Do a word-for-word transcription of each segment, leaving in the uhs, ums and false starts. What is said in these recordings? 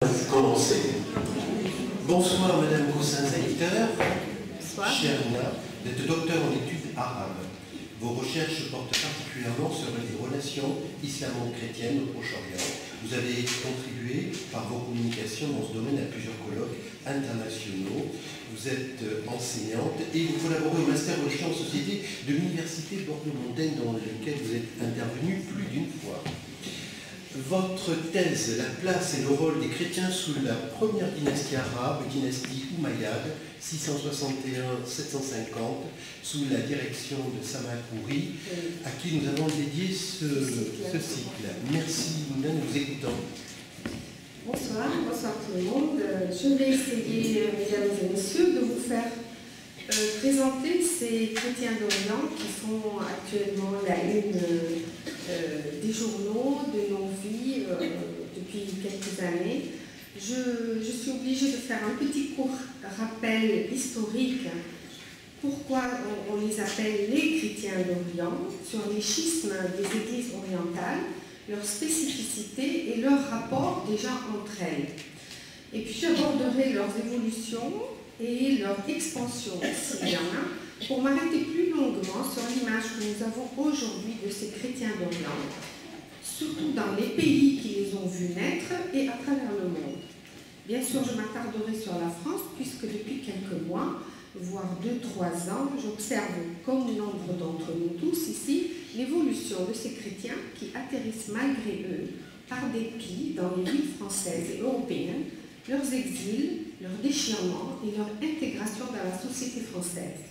Vous commencez. Bonsoir Madame Goussin-Zaïter. Bonsoir. Chère Anna, vous êtes docteur en études arabes. Vos recherches portent particulièrement sur les relations islamo-chrétiennes au Proche-Orient. Vous avez contribué par vos communications dans ce domaine à plusieurs colloques internationaux. Vous êtes enseignante et vous collaborez au Master Religion en Société de l'Université Bordeaux-Montaigne dans lequel vous êtes intervenu plus d'une fois. Votre thèse, la place et le rôle des chrétiens sous la première dynastie arabe, dynastie Umayyade, six cent soixante et un à sept cent cinquante, sous la direction de Samah Khoury, à qui nous avons dédié ce, ce cycle. Merci, nous nous écoutons. Bonsoir, bonsoir tout le monde. Je vais essayer, mesdames et messieurs, de vous faire euh, présenter ces chrétiens d'Orient qui font actuellement la une euh, des journaux, de nos vies euh, depuis quelques années. Je, je suis obligée de faire un petit court rappel historique. Pourquoi on, on les appelle les chrétiens d'Orient, sur les schismes des églises orientales, leurs spécificités et leur rapport déjà entre elles. Et puis j'aborderai leurs évolutions et leur expansion, s'il y en a, pour m'arrêter plus longuement sur l'image que nous avons aujourd'hui de ces chrétiens d'Orient, surtout dans les pays qui les ont vus naître et à travers le monde. Bien sûr, je m'attarderai sur la France, puisque depuis quelques mois, voire deux, trois ans, j'observe, comme nombre d'entre nous tous ici, l'évolution de ces chrétiens qui atterrissent malgré eux, par dépit, dans les villes françaises et européennes, leurs exils, leurs déchirements et leur intégration dans la société française.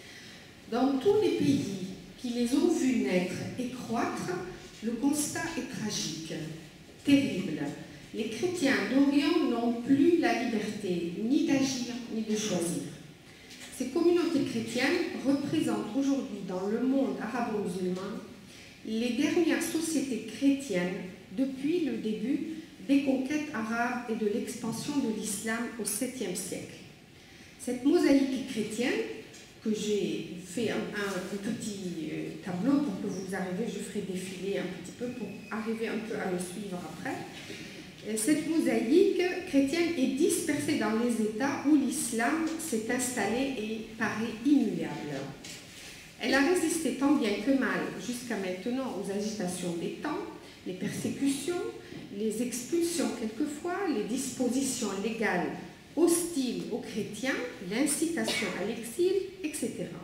Dans tous les pays qui les ont vus naître et croître, le constat est tragique, terrible. Les chrétiens d'Orient n'ont plus la liberté ni d'agir ni de choisir. Ces communautés chrétiennes représentent aujourd'hui dans le monde arabo-musulman les dernières sociétés chrétiennes depuis le début des conquêtes arabes et de l'expansion de l'islam au septième siècle. Cette mosaïque chrétienne, que j'ai fait un, un, un petit tableau pour que vous arriviez, je ferai défiler un petit peu pour arriver un peu à me suivre après. Cette mosaïque chrétienne est dispersée dans les États où l'islam s'est installé et paraît immuable. Elle a résisté tant bien que mal jusqu'à maintenant aux agitations des temps, les persécutions, les expulsions quelquefois, les dispositions légales hostiles aux chrétiens, l'incitation à l'exil, et cetera.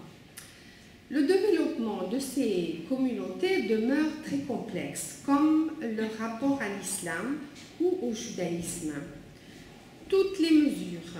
Le développement de ces communautés demeure très complexe, comme leur rapport à l'islam ou au judaïsme. Toutes les mesures,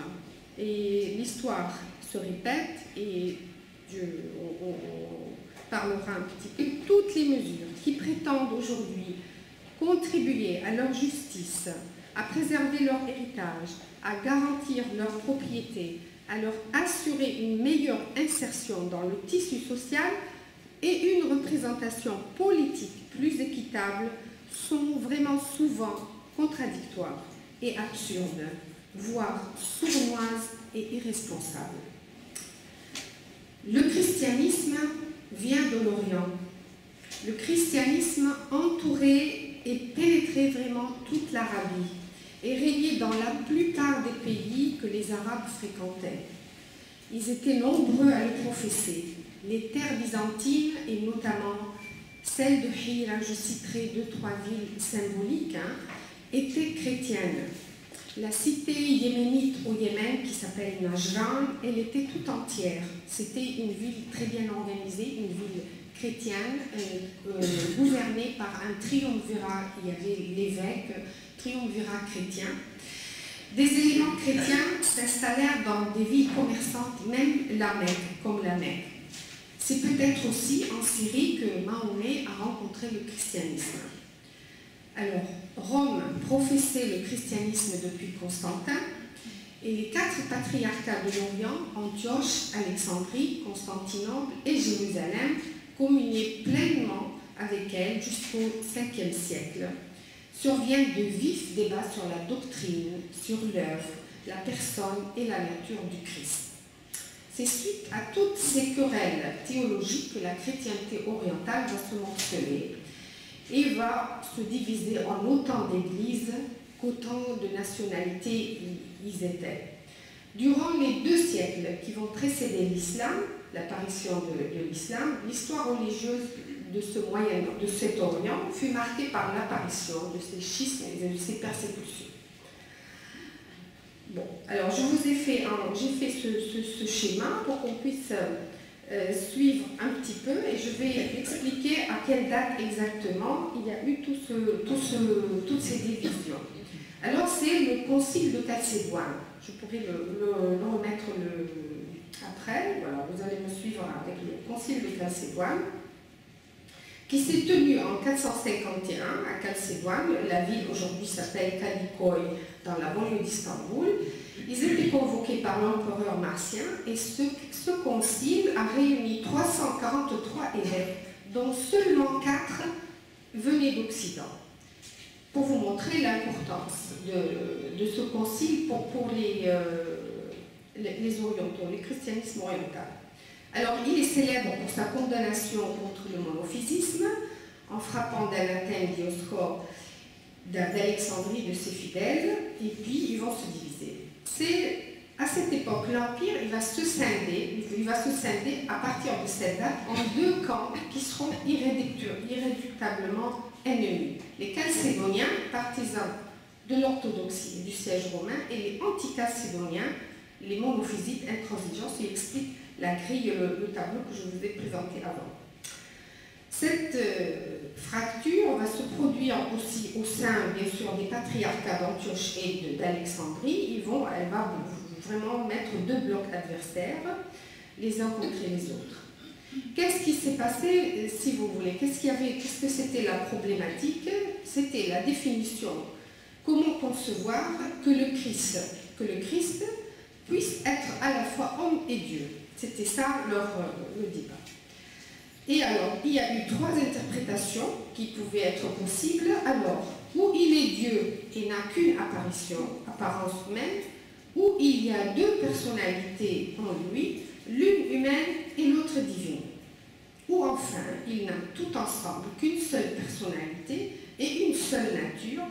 et l'histoire se répète, et je, on, on, on parlera un petit peu, toutes les mesures qui prétendent aujourd'hui contribuer à leur justice, à préserver leur héritage, à garantir leur propriété, à leur assurer une meilleure insertion dans le tissu social et une représentation politique plus équitable sont vraiment souvent contradictoires et absurdes, voire sournoises et irresponsables. Le christianisme vient de l'Orient. Le christianisme entourait et pénétrait vraiment toute l'Arabie et régnait dans la plupart des pays que les Arabes fréquentaient. Ils étaient nombreux à le professer. Les terres byzantines, et notamment celle de Hira, je citerai deux, trois villes symboliques, hein, étaient chrétiennes. La cité yéménite au Yémen, qui s'appelle Najran, elle était tout entière. C'était une ville très bien organisée, une ville chrétienne, euh, euh, gouvernée par un triumvirat. Il y avait l'évêque, triumvirat chrétien. Des éléments chrétiens s'installèrent dans des villes commerçantes, même la Mecque, comme la Mecque. C'est peut-être aussi en Syrie que Mahomet a rencontré le christianisme. Alors, Rome professait le christianisme depuis Constantin, et les quatre patriarcats de l'Orient, Antioche, Alexandrie, Constantinople et Jérusalem, communiaient pleinement avec elle jusqu'au cinquième siècle. Surviennent de vifs débats sur la doctrine, sur l'œuvre, la personne et la nature du Christ. C'est suite à toutes ces querelles théologiques que la chrétienté orientale va se morceler et va se diviser en autant d'églises qu'autant de nationalités ils étaient. Durant les deux siècles qui vont précéder l'islam, l'apparition de, de l'islam, l'histoire religieuse de ce moyen, de cet Orient fut marquée par l'apparition de ces schismes et de ces persécutions. Bon, alors je vous ai fait, j'ai fait ce, ce, ce schéma pour qu'on puisse euh, suivre un petit peu et je vais expliquer à quelle date exactement il y a eu tout ce, tout ce, toutes ces divisions. Alors c'est le concile de Chalcédoine. Je pourrais le, le, le remettre le, après. Voilà, vous allez me suivre avec le concile de Chalcédoine, qui s'est tenu en quatre cent cinquante et un à Chalcédoine. La ville aujourd'hui s'appelle Kadıköy, dans la banlieue d'Istanbul. Ils étaient convoqués par l'empereur Marcien et ce, ce concile a réuni trois cent quarante-trois évêques, dont seulement quatre venaient d'Occident, pour vous montrer l'importance de, de ce concile pour, pour les, euh, les, les orientaux, les christianismes oriental. Alors, il est célèbre pour sa condamnation contre le monophysisme, en frappant d'anathème Dioscore d'Alexandrie de ses fidèles, et puis ils vont se diviser. C'est à cette époque, l'Empire, il va se scinder, il va se scinder à partir de cette date en deux camps qui seront irréductablement ennemis. Les Chalcédoniens, partisans de l'orthodoxie et du siège romain, et les anti-chalcédoniens, les monophysites intransigeants, qui expliquent la grille, le, le tableau que je vous ai présenté avant. Cette euh, fracture va se produire aussi au sein, bien sûr, des patriarcats d'Antioche et d'Alexandrie. Ils vont, elle va vraiment mettre deux blocs adversaires, les uns contre les autres. Qu'est-ce qui s'est passé, si vous voulez? Qu'est-ce qu'il y avait? Qu'est-ce que c'était la problématique? C'était la définition. Comment concevoir que le Christ, que le Christ puisse être à la fois homme et Dieu? C'était ça leur le débat. Et alors, il y a eu trois interprétations qui pouvaient être possibles. Alors, où il est Dieu et n'a qu'une apparition, apparence humaine, où il y a deux personnalités en lui, l'une humaine et l'autre divine. Ou enfin, il n'a tout ensemble qu'une seule personnalité et une seule nature.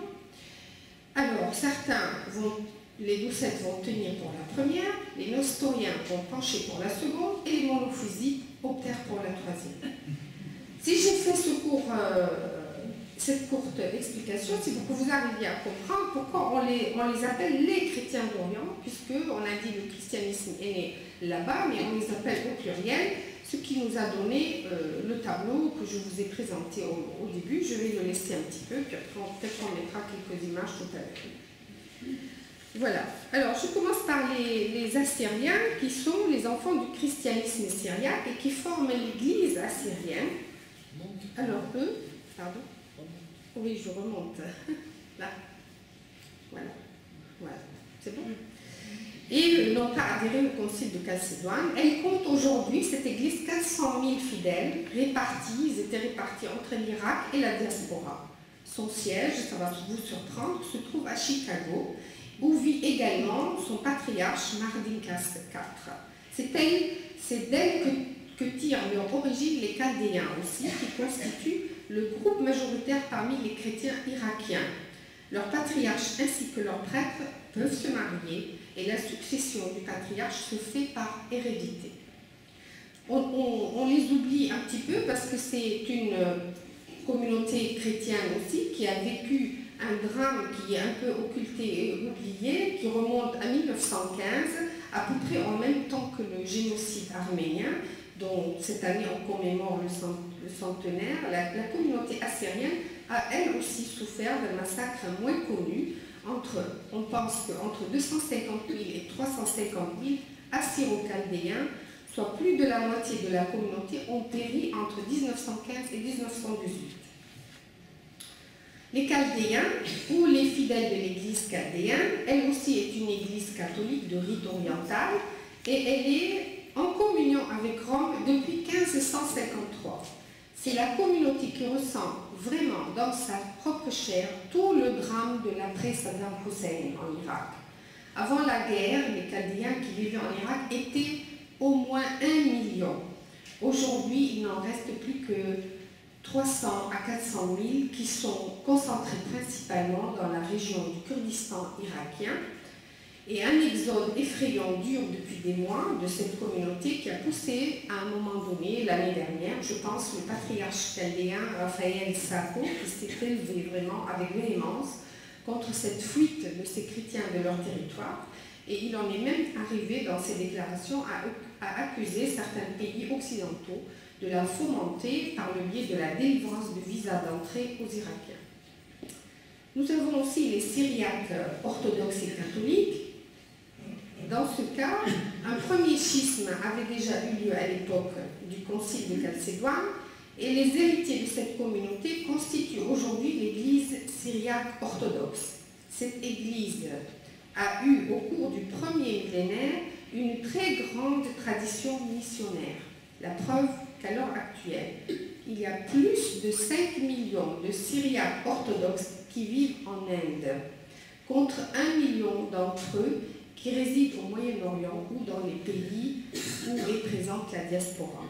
Alors, certains vont, les doucettes vont tenir pour la première, les nestoriens vont pencher pour la seconde et les monophysites optèrent pour la troisième. Si j'ai fait ce cours, euh, cette courte explication, c'est pour que vous arriviez à comprendre pourquoi on les, on les appelle les chrétiens d'Orient, puisqu'on a dit que le christianisme est né là-bas, mais on les appelle au pluriel, ce qui nous a donné euh, le tableau que je vous ai présenté au, au début. Je vais le laisser un petit peu, puis après peut-être qu'on mettra quelques images tout à l'heure. Voilà. Alors, je commence par les, les Assyriens, qui sont les enfants du christianisme syriaque et qui forment l'église assyrienne. Alors, eux, pardon, oui, je remonte, là, voilà, voilà, c'est bon. Et n'ont pas adhéré au concile de Chalcédoine. Elle compte aujourd'hui, cette église, quatre cent mille fidèles répartis, ils étaient répartis entre l'Irak et la diaspora. Son siège, ça va vous surprendre, se trouve à Chicago, où vit également son patriarche Mardinkas quatre. C'est d'elle que, que tirent leur origine les Chaldéens aussi, qui constituent le groupe majoritaire parmi les chrétiens irakiens. Leurs patriarches ainsi que leurs prêtres peuvent se marier et la succession du patriarche se fait par hérédité. On, on, on les oublie un petit peu parce que c'est une communauté chrétienne aussi qui a vécu un drame qui est un peu occulté et oublié, qui remonte à mille neuf cent quinze, à peu près en même temps que le génocide arménien, dont cette année on commémore le centenaire. La, la communauté assyrienne a elle aussi souffert d'un massacre moins connu. Entre, on pense qu'entre deux cent cinquante mille et trois cent cinquante mille Assyro-Chaldéens, soit plus de la moitié de la communauté, ont péri entre mille neuf cent quinze et mille neuf cent dix-huit. Les Chaldéens, ou les fidèles de l'église chaldéenne, elle aussi est une église catholique de rite oriental, et elle est en communion avec Rome depuis mille cinq cent cinquante-trois. C'est la communauté qui ressent vraiment dans sa propre chair tout le drame de l'après-Saddam Hussein en Irak. Avant la guerre, les Chaldéens qui vivaient en Irak étaient au moins un million. Aujourd'hui, il n'en reste plus que trois cents à quatre cent mille qui sont concentrés principalement dans la région du Kurdistan irakien, et un exode effrayant dure depuis des mois de cette communauté qui a poussé à un moment donné, l'année dernière, je pense, le patriarche chaldéen Raphaël Sako, qui s'est élevé vraiment avec véhémence contre cette fuite de ces chrétiens de leur territoire. Et il en est même arrivé dans ses déclarations à, à accuser certains pays occidentaux de la fomenter par le biais de la délivrance de visas d'entrée aux Irakiens. Nous avons aussi les Syriaques orthodoxes et catholiques. Dans ce cas, un premier schisme avait déjà eu lieu à l'époque du concile de Chalcédoine, et les héritiers de cette communauté constituent aujourd'hui l'Église syriaque orthodoxe. Cette Église a eu au cours du premier millénaire une très grande tradition missionnaire. La preuve qu'à l'heure actuelle, il y a plus de cinq millions de Syriaques orthodoxes qui vivent en Inde, contre un million d'entre eux qui résident au Moyen-Orient ou dans les pays où est présente la diaspora.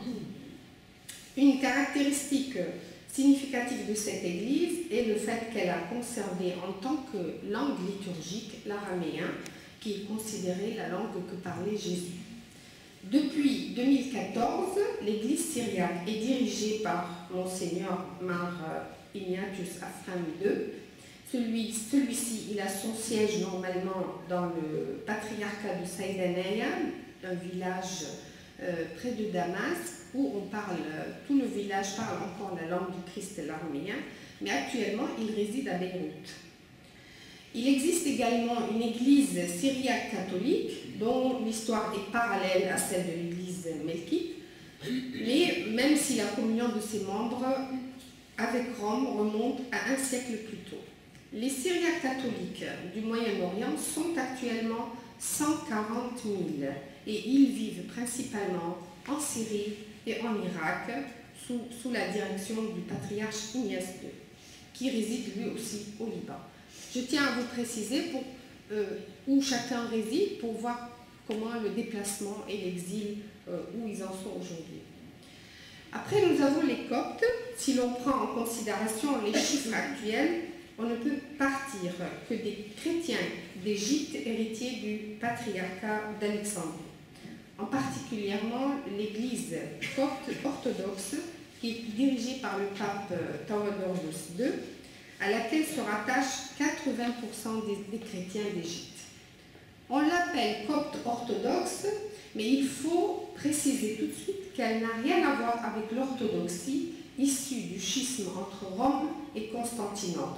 Une caractéristique significative de cette Église est le fait qu'elle a conservé en tant que langue liturgique l'araméen, qui est considéré la langue que parlait Jésus. Depuis deux mille quatorze, l'Église syriaque est dirigée par Monseigneur Mar Ignatius Afram deux. Celui, celui-ci, il a son siège normalement dans le patriarcat de Saïdanaya, un village euh, près de Damas, où on parle, tout le village parle encore la langue du Christ l'araméen, mais actuellement il réside à Beyrouth. Il existe également une église syriaque catholique dont l'histoire est parallèle à celle de l'église melkite, mais même si la communion de ses membres avec Rome remonte à un siècle plus tôt. Les Syriaques catholiques du Moyen-Orient sont actuellement cent quarante mille et ils vivent principalement en Syrie et en Irak sous, sous la direction du patriarche Ignace deux, qui réside lui aussi au Liban. Je tiens à vous préciser pour, euh, où chacun réside pour voir comment le déplacement et l'exil, euh, où ils en sont aujourd'hui. Après, nous avons les Coptes. Si l'on prend en considération les chiffres actuels, on ne peut partir que des chrétiens d'Égypte héritiers du patriarcat d'Alexandrie. En particulièrement l'église copte orthodoxe qui est dirigée par le pape Théodore deux, à laquelle se rattachent quatre-vingts pour cent des, des chrétiens d'Égypte. On l'appelle copte orthodoxe, mais il faut préciser tout de suite qu'elle n'a rien à voir avec l'orthodoxie issue du schisme entre Rome et Constantinople.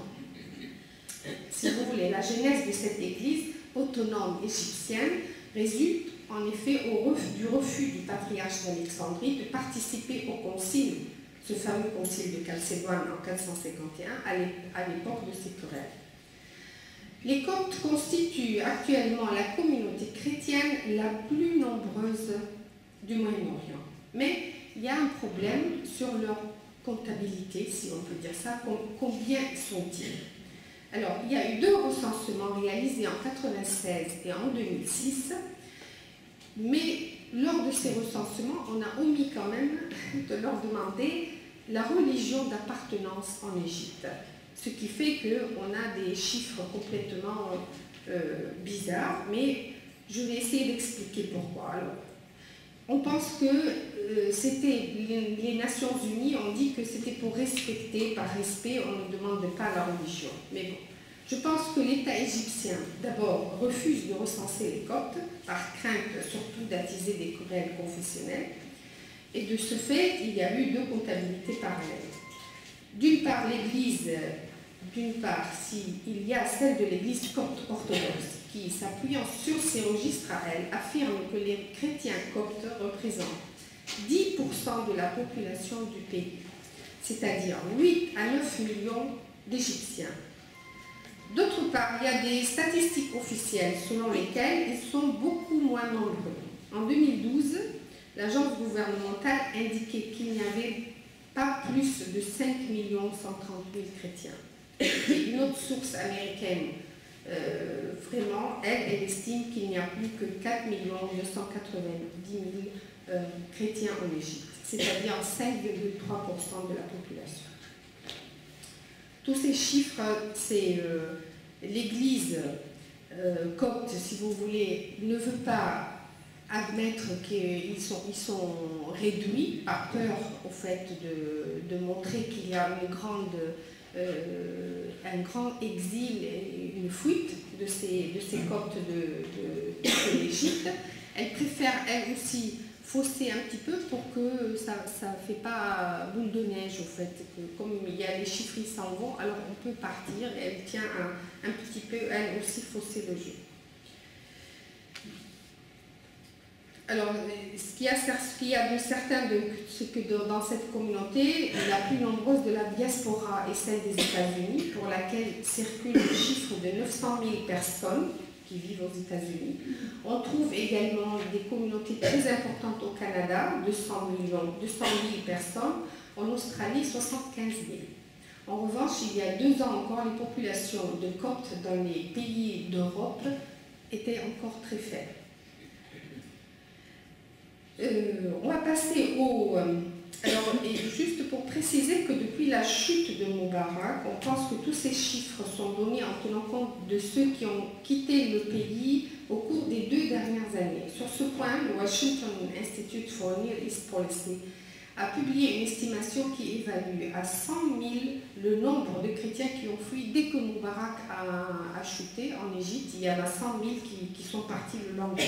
Si vous voulez, la genèse de cette église autonome égyptienne résulte en effet au ref, du refus du patriarche d'Alexandrie de participer au concile, ce fameux concile de Chalcédoine en quatre cent cinquante et un, à l'époque de ces querelles. Les Coptes constituent actuellement la communauté chrétienne la plus nombreuse du Moyen-Orient. Mais il y a un problème sur leur comptabilité, si on peut dire ça. Combien sont-ils ? Alors, il y a eu deux recensements réalisés en mille neuf cent quatre-vingt-seize et en deux mille six, mais lors de ces recensements, on a omis quand même de leur demander la religion d'appartenance en Égypte. Ce qui fait qu'on a des chiffres complètement euh, bizarres, mais je vais essayer d'expliquer pourquoi. Alors, on pense que euh, c'était les, les Nations Unies ont dit que c'était pour respecter, par respect, on ne demande pas la religion. Mais bon, je pense que l'État égyptien, d'abord, refuse de recenser les Coptes, par crainte surtout d'attiser des querelles confessionnelles, et de ce fait, il y a eu deux comptabilités parallèles. D'une part, l'Église, d'une part, si, il y a celle de l'Église copte orthodoxe, qui, s'appuyant sur ces registres à elle, affirme que les chrétiens coptes représentent dix pour cent de la population du pays, c'est-à-dire huit à neuf millions d'Égyptiens. D'autre part, il y a des statistiques officielles selon lesquelles ils sont beaucoup moins nombreux. En deux mille douze, l'agence gouvernementale indiquait qu'il n'y avait pas plus de cinq millions cent trente mille chrétiens. Et une autre source américaine euh, vraiment, elle, elle estime qu'il n'y a plus que quatre millions deux cent quatre-vingt-dix mille euh, chrétiens en Égypte, c'est-à-dire cinq virgule trois pour cent de la population. Tous ces chiffres, c'est euh, l'Église euh, copte, si vous voulez, ne veut pas admettre qu'ils sont, ils sont réduits par peur au fait de, de montrer qu'il y a une grande, euh, un grand exil et une fuite de ces, de ces coptes de, de, de l'Égypte. Elle préfère, elle aussi, fausser un petit peu pour que ça ne fait pas boule de neige, au fait. Que comme il y a les chiffres qui s'en vont, alors on peut partir. Et elle tient un, un petit peu, elle aussi, fausser le jeu. Alors, ce qu'il y a, ce qu'il y a de certain, c'est que dans cette communauté, la plus nombreuse de la diaspora est celle des États-Unis, pour laquelle circule le chiffre de neuf cent mille personnes qui vivent aux États-Unis. On trouve également des communautés très importantes au Canada, deux cents mille personnes, en Australie, soixante-quinze mille. En revanche, il y a deux ans encore, les populations de Coptes dans les pays d'Europe étaient encore très faibles. Euh, on va passer au... Euh, alors, et juste pour préciser que depuis la chute de Moubarak, on pense que tous ces chiffres sont donnés en tenant compte de ceux qui ont quitté le pays au cours des deux dernières années. Sur ce point, le Washington Institute for Near East Policy a publié une estimation qui évalue à cent mille le nombre de chrétiens qui ont fui dès que Moubarak a, a chuté en Égypte. Il y en a cent mille qui, qui sont partis le lendemain.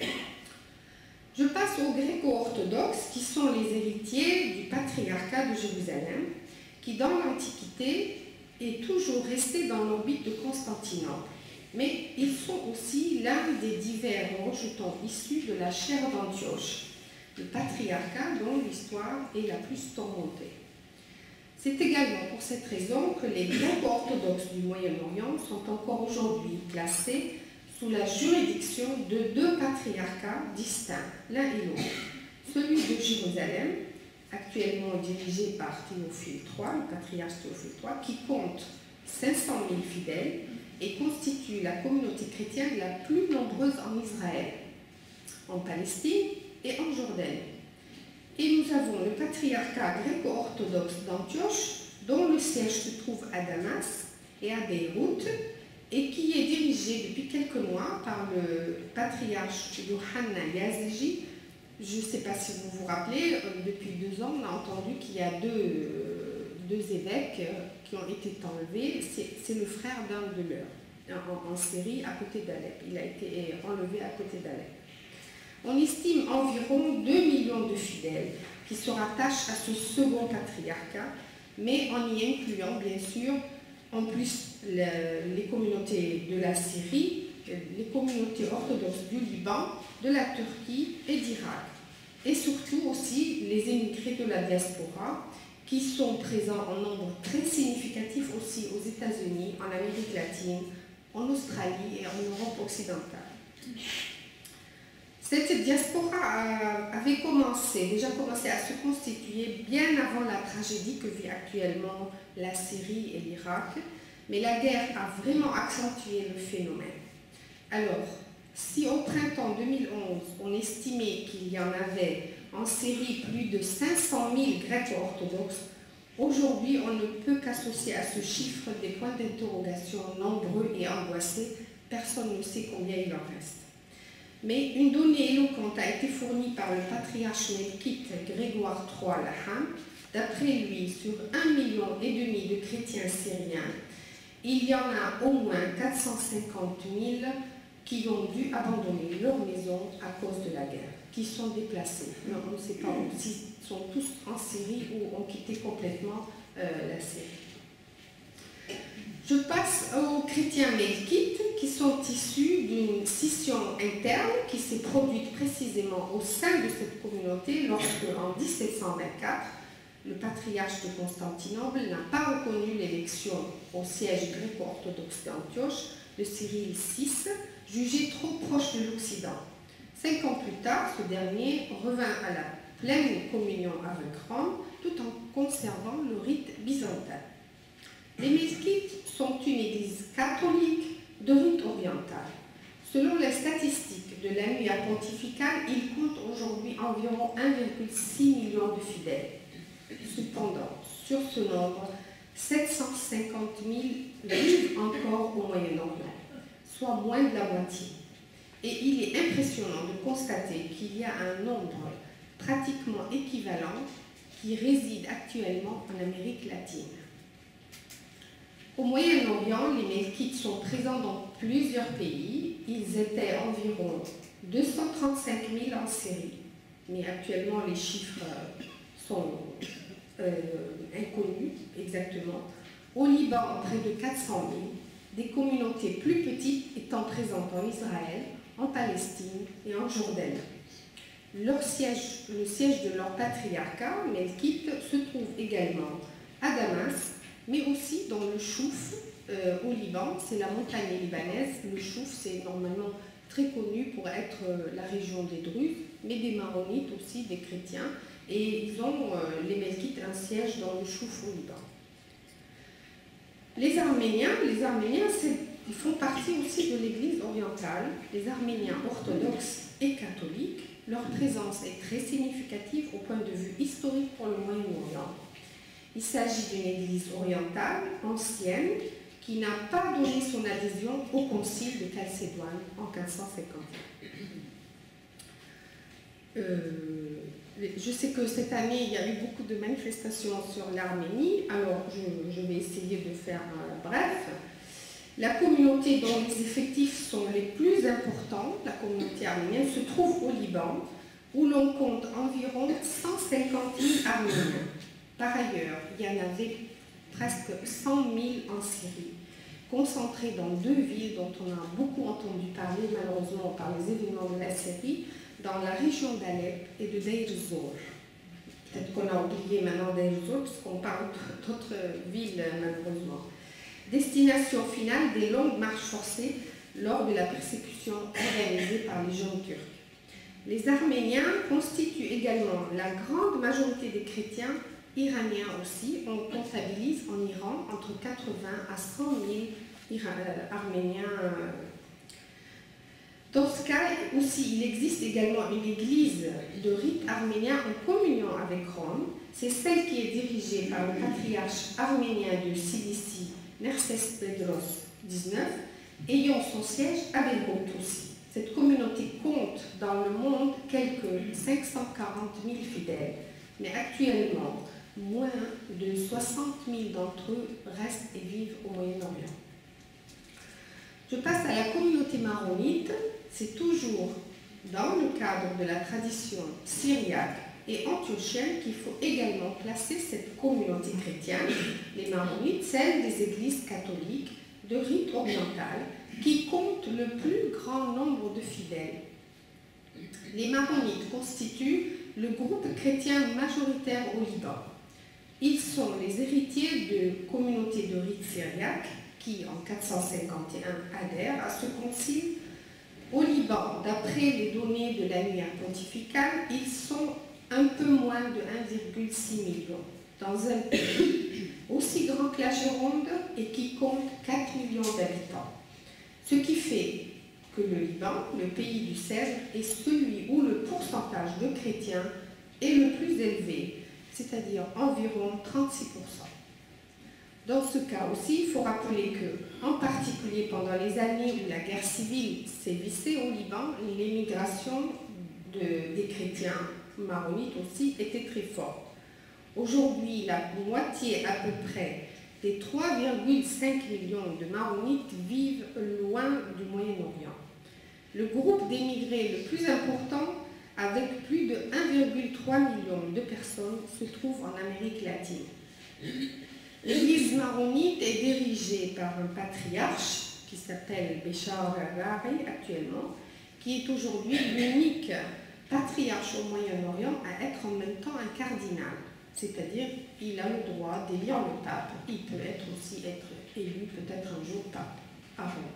Je passe aux gréco-orthodoxes, qui sont les héritiers du patriarcat de Jérusalem, qui dans l'Antiquité est toujours resté dans l'orbite de Constantinople. Mais ils sont aussi l'un des divers rejetons issus de la chaire d'Antioche, le patriarcat dont l'histoire est la plus tourmentée. C'est également pour cette raison que les gréco-orthodoxes du Moyen-Orient sont encore aujourd'hui classés sous la juridiction de deux patriarcats distincts, l'un et l'autre. Celui de Jérusalem, actuellement dirigé par Théophile trois, le patriarche Théophile trois, qui compte cinq cent mille fidèles et constitue la communauté chrétienne la plus nombreuse en Israël, en Palestine et en Jordanie. Et nous avons le patriarcat gréco-orthodoxe d'Antioche, dont le siège se trouve à Damas et à Beyrouth, et qui est dirigé depuis quelques mois par le patriarche Yohanna Yazigi. Je ne sais pas si vous vous rappelez, depuis deux ans, on a entendu qu'il y a deux, deux évêques qui ont été enlevés. C'est le frère d'un de leurs, en, en Syrie, à côté d'Alep. Il a été enlevé à côté d'Alep. On estime environ deux millions de fidèles qui se rattachent à ce second patriarcat, mais en y incluant, bien sûr, en plus le, les communautés de la Syrie, les communautés orthodoxes du Liban, de la Turquie et d'Irak. Et surtout aussi les émigrés de la diaspora qui sont présents en nombre très significatif aussi aux États-Unis, en Amérique latine, en Australie et en Europe occidentale. Cette diaspora avait commencé, déjà commencé à se constituer bien avant la tragédie que vit actuellement la Syrie et l'Irak, mais la guerre a vraiment accentué le phénomène. Alors, si au printemps deux mille onze, on estimait qu'il y en avait en Syrie plus de cinq cent mille Grecs-orthodoxes, aujourd'hui on ne peut qu'associer à ce chiffre des points d'interrogation nombreux et angoissés. Personne ne sait combien il en reste. Mais une donnée éloquente a été fournie par le patriarche melkite Grégoire trois Laham. D'après lui, sur un million et demi de chrétiens syriens, il y en a au moins quatre cent cinquante mille qui ont dû abandonner leur maison à cause de la guerre, qui sont déplacés. Mais on ne sait pas s'ils sont tous en Syrie ou ont quitté complètement euh, la Syrie. Je passe aux chrétiens melkites qui sont issus d'une scission interne qui s'est produite précisément au sein de cette communauté lorsque, en mille sept cent vingt-quatre, le patriarche de Constantinople n'a pas reconnu l'élection au siège gréco-orthodoxe d'Antioche de Cyril six, jugé trop proche de l'Occident. Cinq ans plus tard, ce dernier revint à la pleine communion avec Rome tout en conservant le rite byzantin. Les Melkites sont une église catholique de rite oriental. Selon les statistiques de l'Annuaire pontificale, il compte aujourd'hui environ un virgule six million de fidèles. Cependant, sur ce nombre, sept cent cinquante mille vivent encore au Moyen-Orient, soit moins de la moitié. Et il est impressionnant de constater qu'il y a un nombre pratiquement équivalent qui réside actuellement en Amérique latine. Au Moyen-Orient, les Melkites sont présents dans plusieurs pays. Ils étaient environ deux cent trente-cinq mille en Syrie, mais actuellement les chiffres sont euh, inconnus exactement. Au Liban, près de quatre cent mille, des communautés plus petites étant présentes en Israël, en Palestine et en Jordanie. Leur siège, le siège de leur patriarcat, Melkite, se trouve également à Damas, mais aussi dans le Chouf, euh, au Liban. C'est la montagne libanaise. Le Chouf, c'est normalement très connu pour être euh, la région des Druzes, mais des Maronites aussi, des chrétiens. Et ils ont, euh, les Melkites, un siège dans le Chouf au Liban. Les Arméniens, les Arméniens ils font partie aussi de l'Église orientale. Les Arméniens orthodoxes et catholiques, leur présence est très significative au point de vue historique pour le Moyen-Orient. Il s'agit d'une église orientale, ancienne, qui n'a pas donné son adhésion au concile de Chalcédoine en quatre cent cinquante. Euh, je sais que cette année, il y a eu beaucoup de manifestations sur l'Arménie, alors je, je vais essayer de faire euh, bref. La communauté dont les effectifs sont les plus importants, la communauté arménienne, se trouve au Liban, où l'on compte environ cent cinquante mille Arméniens. Par ailleurs, il y en avait presque cent mille en Syrie, concentrés dans deux villes dont on a beaucoup entendu parler, malheureusement, par les événements de la Syrie, dans la région d'Alep et de Deir ez-Zor. Peut-être qu'on a oublié maintenant Deir ez-Zor, puisqu'on parle d'autres villes, malheureusement. Destination finale des longues marches forcées lors de la persécution organisée par les jeunes turcs. Les Arméniens constituent également la grande majorité des chrétiens iraniens aussi. On comptabilise en Iran entre quatre-vingts à cent mille Arméniens. Dans ce cas aussi, il existe également une église de rite arménien en communion avec Rome. C'est celle qui est dirigée par le patriarche arménien de Cilicie, Nerses Bedros dix-neuf, ayant son siège à Beyrouth aussi. Cette communauté compte dans le monde quelques cinq cent quarante mille fidèles, mais actuellement, moins de soixante mille d'entre eux restent et vivent au Moyen-Orient. Je passe à la communauté maronite. C'est toujours dans le cadre de la tradition syriaque et antiochienne qu'il faut également placer cette communauté chrétienne, les maronites, celle des églises catholiques de rite oriental, qui compte le plus grand nombre de fidèles. Les maronites constituent le groupe chrétien majoritaire au Liban. Ils sont les héritiers de communautés de rite syriaque qui, en quatre cent cinquante et un, adhèrent à ce concile. Au Liban, d'après les données de l'annuaire pontifical, ils sont un peu moins de un virgule six million, dans un pays aussi grand que la Gironde et qui compte quatre millions d'habitants. Ce qui fait que le Liban, le pays du Cèdre, est celui où le pourcentage de chrétiens est le plus élevé, c'est-à-dire environ trente-six pour cent. Dans ce cas aussi, il faut rappeler que, en particulier pendant les années où la guerre civile sévissait au Liban, l'émigration de, des chrétiens maronites aussi était très forte. Aujourd'hui, la moitié à peu près des trois virgule cinq millions de maronites vivent loin du Moyen-Orient. Le groupe d'émigrés le plus important, avec plus de un virgule trois million de personnes, se trouve en Amérique latine. L'église maronite est dirigée par un patriarche qui s'appelle Béchar Ghargari actuellement, qui est aujourd'hui l'unique patriarche au Moyen-Orient à être en même temps un cardinal. C'est-à-dire qu'il a le droit d'élire le pape. Il peut être aussi être élu peut-être un jour pape à Rome.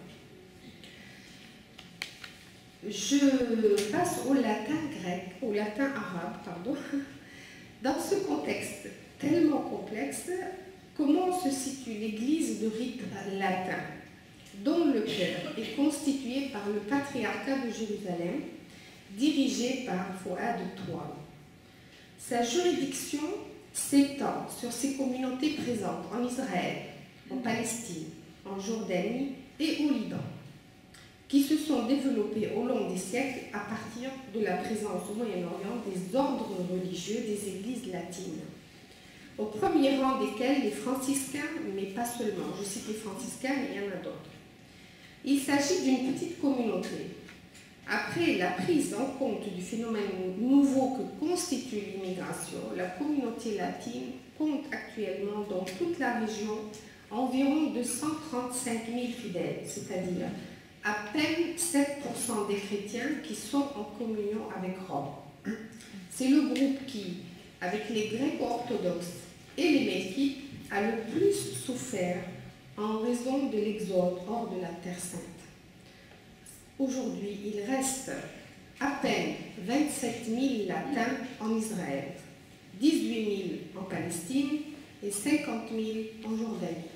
Je passe au latin grec, au latin arabe, pardon. Dans ce contexte tellement complexe, comment se situe l'église de rite latin? dont le cœur est constitué par le patriarcat de Jérusalem, dirigé par Fouad Toual. Sa juridiction s'étend sur ces communautés présentes en Israël, en Palestine, en Jordanie et au Liban, qui se sont développées au long des siècles à partir de la présence au Moyen-Orient des ordres religieux des églises latines, au premier rang desquels les franciscains, mais pas seulement. Je cite les franciscains, mais il y en a d'autres. Il s'agit d'une petite communauté. Après la prise en compte du phénomène nouveau que constitue l'immigration, la communauté latine compte actuellement dans toute la région environ deux cent trente-cinq mille fidèles, c'est-à-dire à peine sept pour cent des chrétiens qui sont en communion avec Rome. C'est le groupe qui, avec les Grecs-orthodoxes et les Melkites, a le plus souffert en raison de l'exode hors de la Terre Sainte. Aujourd'hui, il reste à peine vingt-sept mille latins en Israël, dix-huit mille en Palestine et cinquante mille en Jordanie.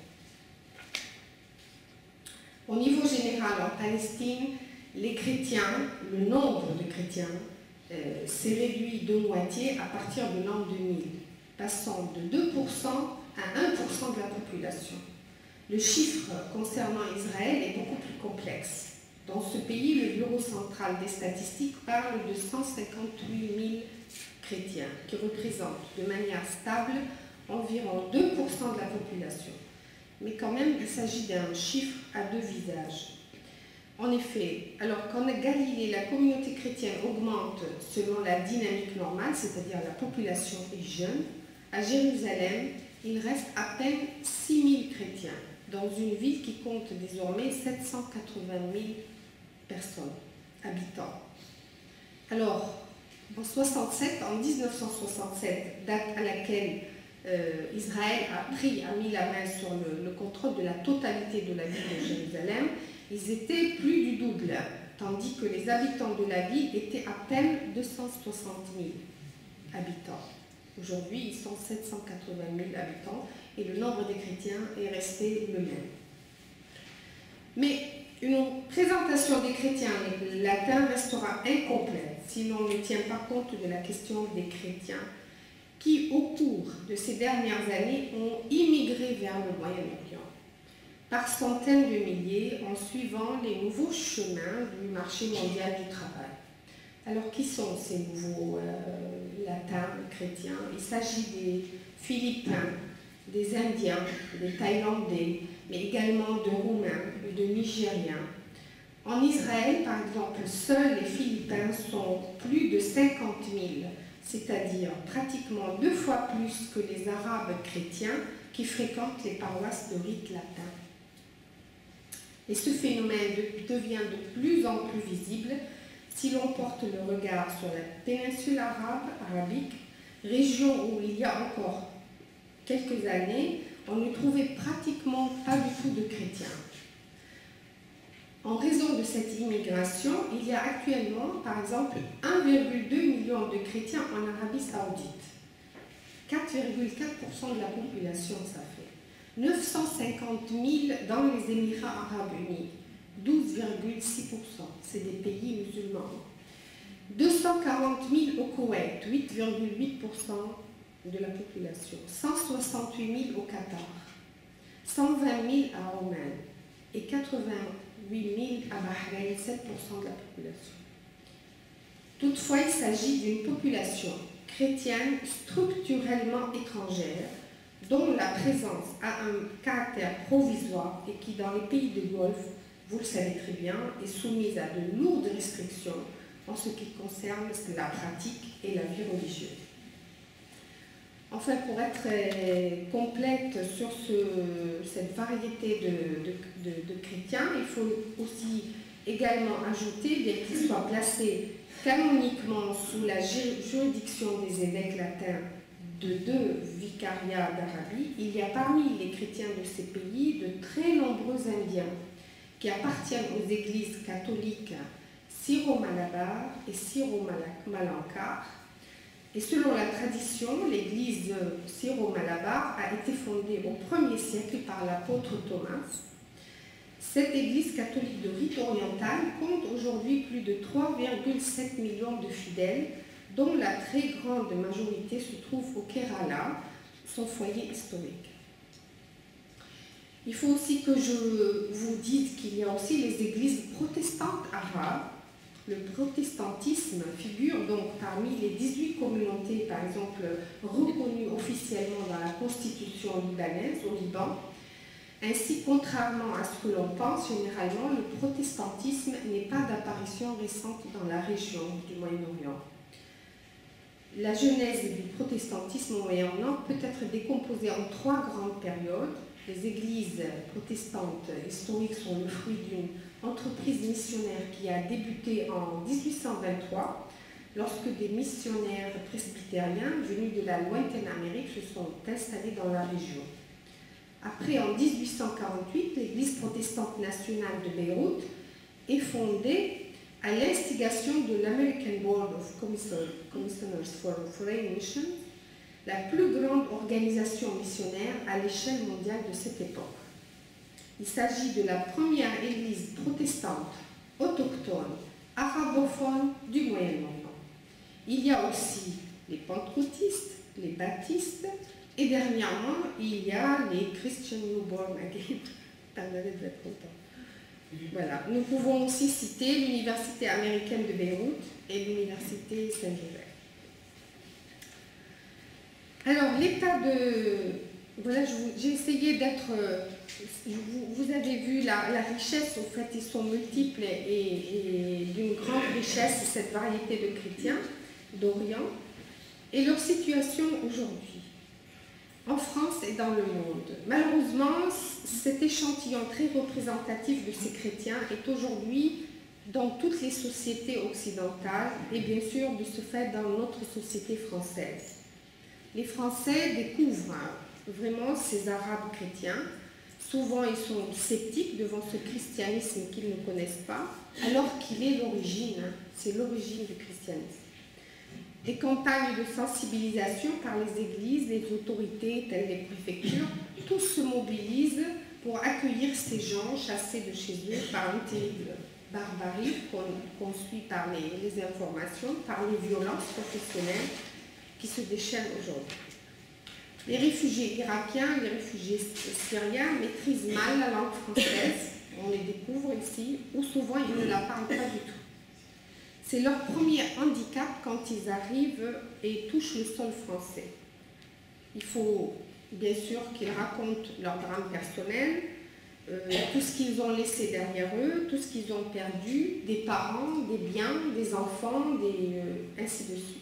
Au niveau général, en Palestine, les chrétiens, le nombre de chrétiens euh, s'est réduit de moitié à partir de l'an deux mille, passant de deux pour cent à un pour cent de la population. Le chiffre concernant Israël est beaucoup plus complexe. Dans ce pays, le Bureau central des statistiques parle de cent cinquante-huit mille chrétiens, qui représentent de manière stable environ deux pour cent de la population. Mais quand même, il s'agit d'un chiffre à deux visages. En effet, alors qu'en Galilée, la communauté chrétienne augmente selon la dynamique normale, c'est-à-dire la population est jeune, à Jérusalem, il reste à peine six mille chrétiens, dans une ville qui compte désormais sept cent quatre-vingt mille personnes, habitants. Alors, en soixante-sept, en mille neuf cent soixante-sept, date à laquelle euh, Israël a pris, a mis la main sur le, le contrôle de la totalité de la ville de Jérusalem, ils étaient plus du double, tandis que les habitants de la ville étaient à peine deux cent soixante mille habitants. Aujourd'hui, ils sont sept cent quatre-vingt mille habitants et le nombre des chrétiens est resté le même. Mais une présentation des chrétiens latins restera incomplète si l'on ne tient pas compte de la question des chrétiens qui, au cours de ces dernières années, ont immigré vers le Moyen-Orient par centaines de milliers en suivant les nouveaux chemins du marché mondial du travail. Alors, qui sont ces nouveaux euh, latins chrétiens? Il s'agit des Philippins, des Indiens, des Thaïlandais, mais également de Roumains, de Nigériens. En Israël, par exemple, seuls les Philippins sont plus de cinquante mille, c'est-à-dire pratiquement deux fois plus que les Arabes chrétiens qui fréquentent les paroisses de rite latin. Et ce phénomène de, devient de plus en plus visible si l'on porte le regard sur la péninsule arabe, arabique, région où il y a encore quelques années, on ne trouvait pratiquement pas du tout de chrétiens. En raison de cette immigration, il y a actuellement, par exemple, un virgule deux million de chrétiens en Arabie Saoudite. quatre virgule quatre pour cent de la population, ça fait. neuf cent cinquante mille dans les Émirats arabes unis, douze virgule six pour cent, c'est des pays musulmans. deux cent quarante mille au Koweït, huit virgule huit pour cent de la population. cent soixante-huit mille au Qatar, cent vingt mille à Oman et quatre-vingt-huit mille à Bahreïn, sept pour cent de la population. Toutefois, il s'agit d'une population chrétienne structurellement étrangère dont la présence a un caractère provisoire et qui, dans les pays de Golfe, vous le savez très bien, est soumise à de lourdes restrictions en ce qui concerne la pratique et la vie religieuse. Enfin, pour être complète sur ce, cette variété de, de, de, de chrétiens, il faut aussi également ajouter, bien qu'ils soient placés canoniquement sous la juridiction des évêques latins de deux vicariats d'Arabie, il y a parmi les chrétiens de ces pays de très nombreux Indiens qui appartiennent aux églises catholiques syro-malabar et syro-malankar. Et selon la tradition, l'église syro-malabar a été fondée au premier siècle par l'apôtre Thomas. Cette église catholique de rite oriental compte aujourd'hui plus de trois virgule sept millions de fidèles, dont la très grande majorité se trouve au Kerala, son foyer historique. Il faut aussi que je vous dise qu'il y a aussi les églises protestantes arabes. Le protestantisme figure donc parmi les dix-huit communautés, par exemple, reconnues officiellement dans la constitution libanaise au Liban. Ainsi, contrairement à ce que l'on pense, généralement, le protestantisme n'est pas d'apparition récente dans la région du Moyen-Orient. La genèse du protestantisme au Moyen-Orient peut être décomposée en trois grandes périodes. Les églises protestantes historiques sont le fruit d'une entreprise missionnaire qui a débuté en mille huit cent vingt-trois, lorsque des missionnaires presbytériens venus de la lointaine Amérique se sont installés dans la région. Après, en mille huit cent quarante-huit, l'Église protestante nationale de Beyrouth est fondée à l'instigation de l'American Board of Commissioners for Foreign Missions, la plus grande organisation missionnaire à l'échelle mondiale de cette époque. Il s'agit de la première église protestante autochtone arabophone du Moyen-Orient. Il y a aussi les pentecôtistes, les baptistes, et dernièrement, il y a les Christian Newborn Again. Voilà. Nous pouvons aussi citer l'Université américaine de Beyrouth et l'Université Saint-Joseph. Alors, l'état de... Voilà, j'ai essayé d'être... Vous, vous avez vu la, la richesse, en fait, ils sont multiples et, et d'une grande richesse, cette variété de chrétiens d'Orient, et leur situation aujourd'hui, en France et dans le monde. Malheureusement, cet échantillon très représentatif de ces chrétiens est aujourd'hui dans toutes les sociétés occidentales et bien sûr, de ce fait, dans notre société française. Les Français découvrent vraiment ces Arabes chrétiens. Souvent, ils sont sceptiques devant ce christianisme qu'ils ne connaissent pas, alors qu'il est l'origine, c'est l'origine du christianisme. Des campagnes de sensibilisation par les églises, les autorités, telles les préfectures, tous se mobilisent pour accueillir ces gens chassés de chez eux par une terrible barbarie qu'on qu'on suit par les, les informations, par les violences professionnelles qui se déchaînent aujourd'hui. Les réfugiés irakiens, les réfugiés syriens maîtrisent mal la langue française, on les découvre ici, ou souvent ils ne la parlent pas du tout. C'est leur premier handicap quand ils arrivent et touchent le sol français. Il faut bien sûr qu'ils racontent leur drame personnel, euh, tout ce qu'ils ont laissé derrière eux, tout ce qu'ils ont perdu, des parents, des biens, des enfants, des, euh, ainsi de suite.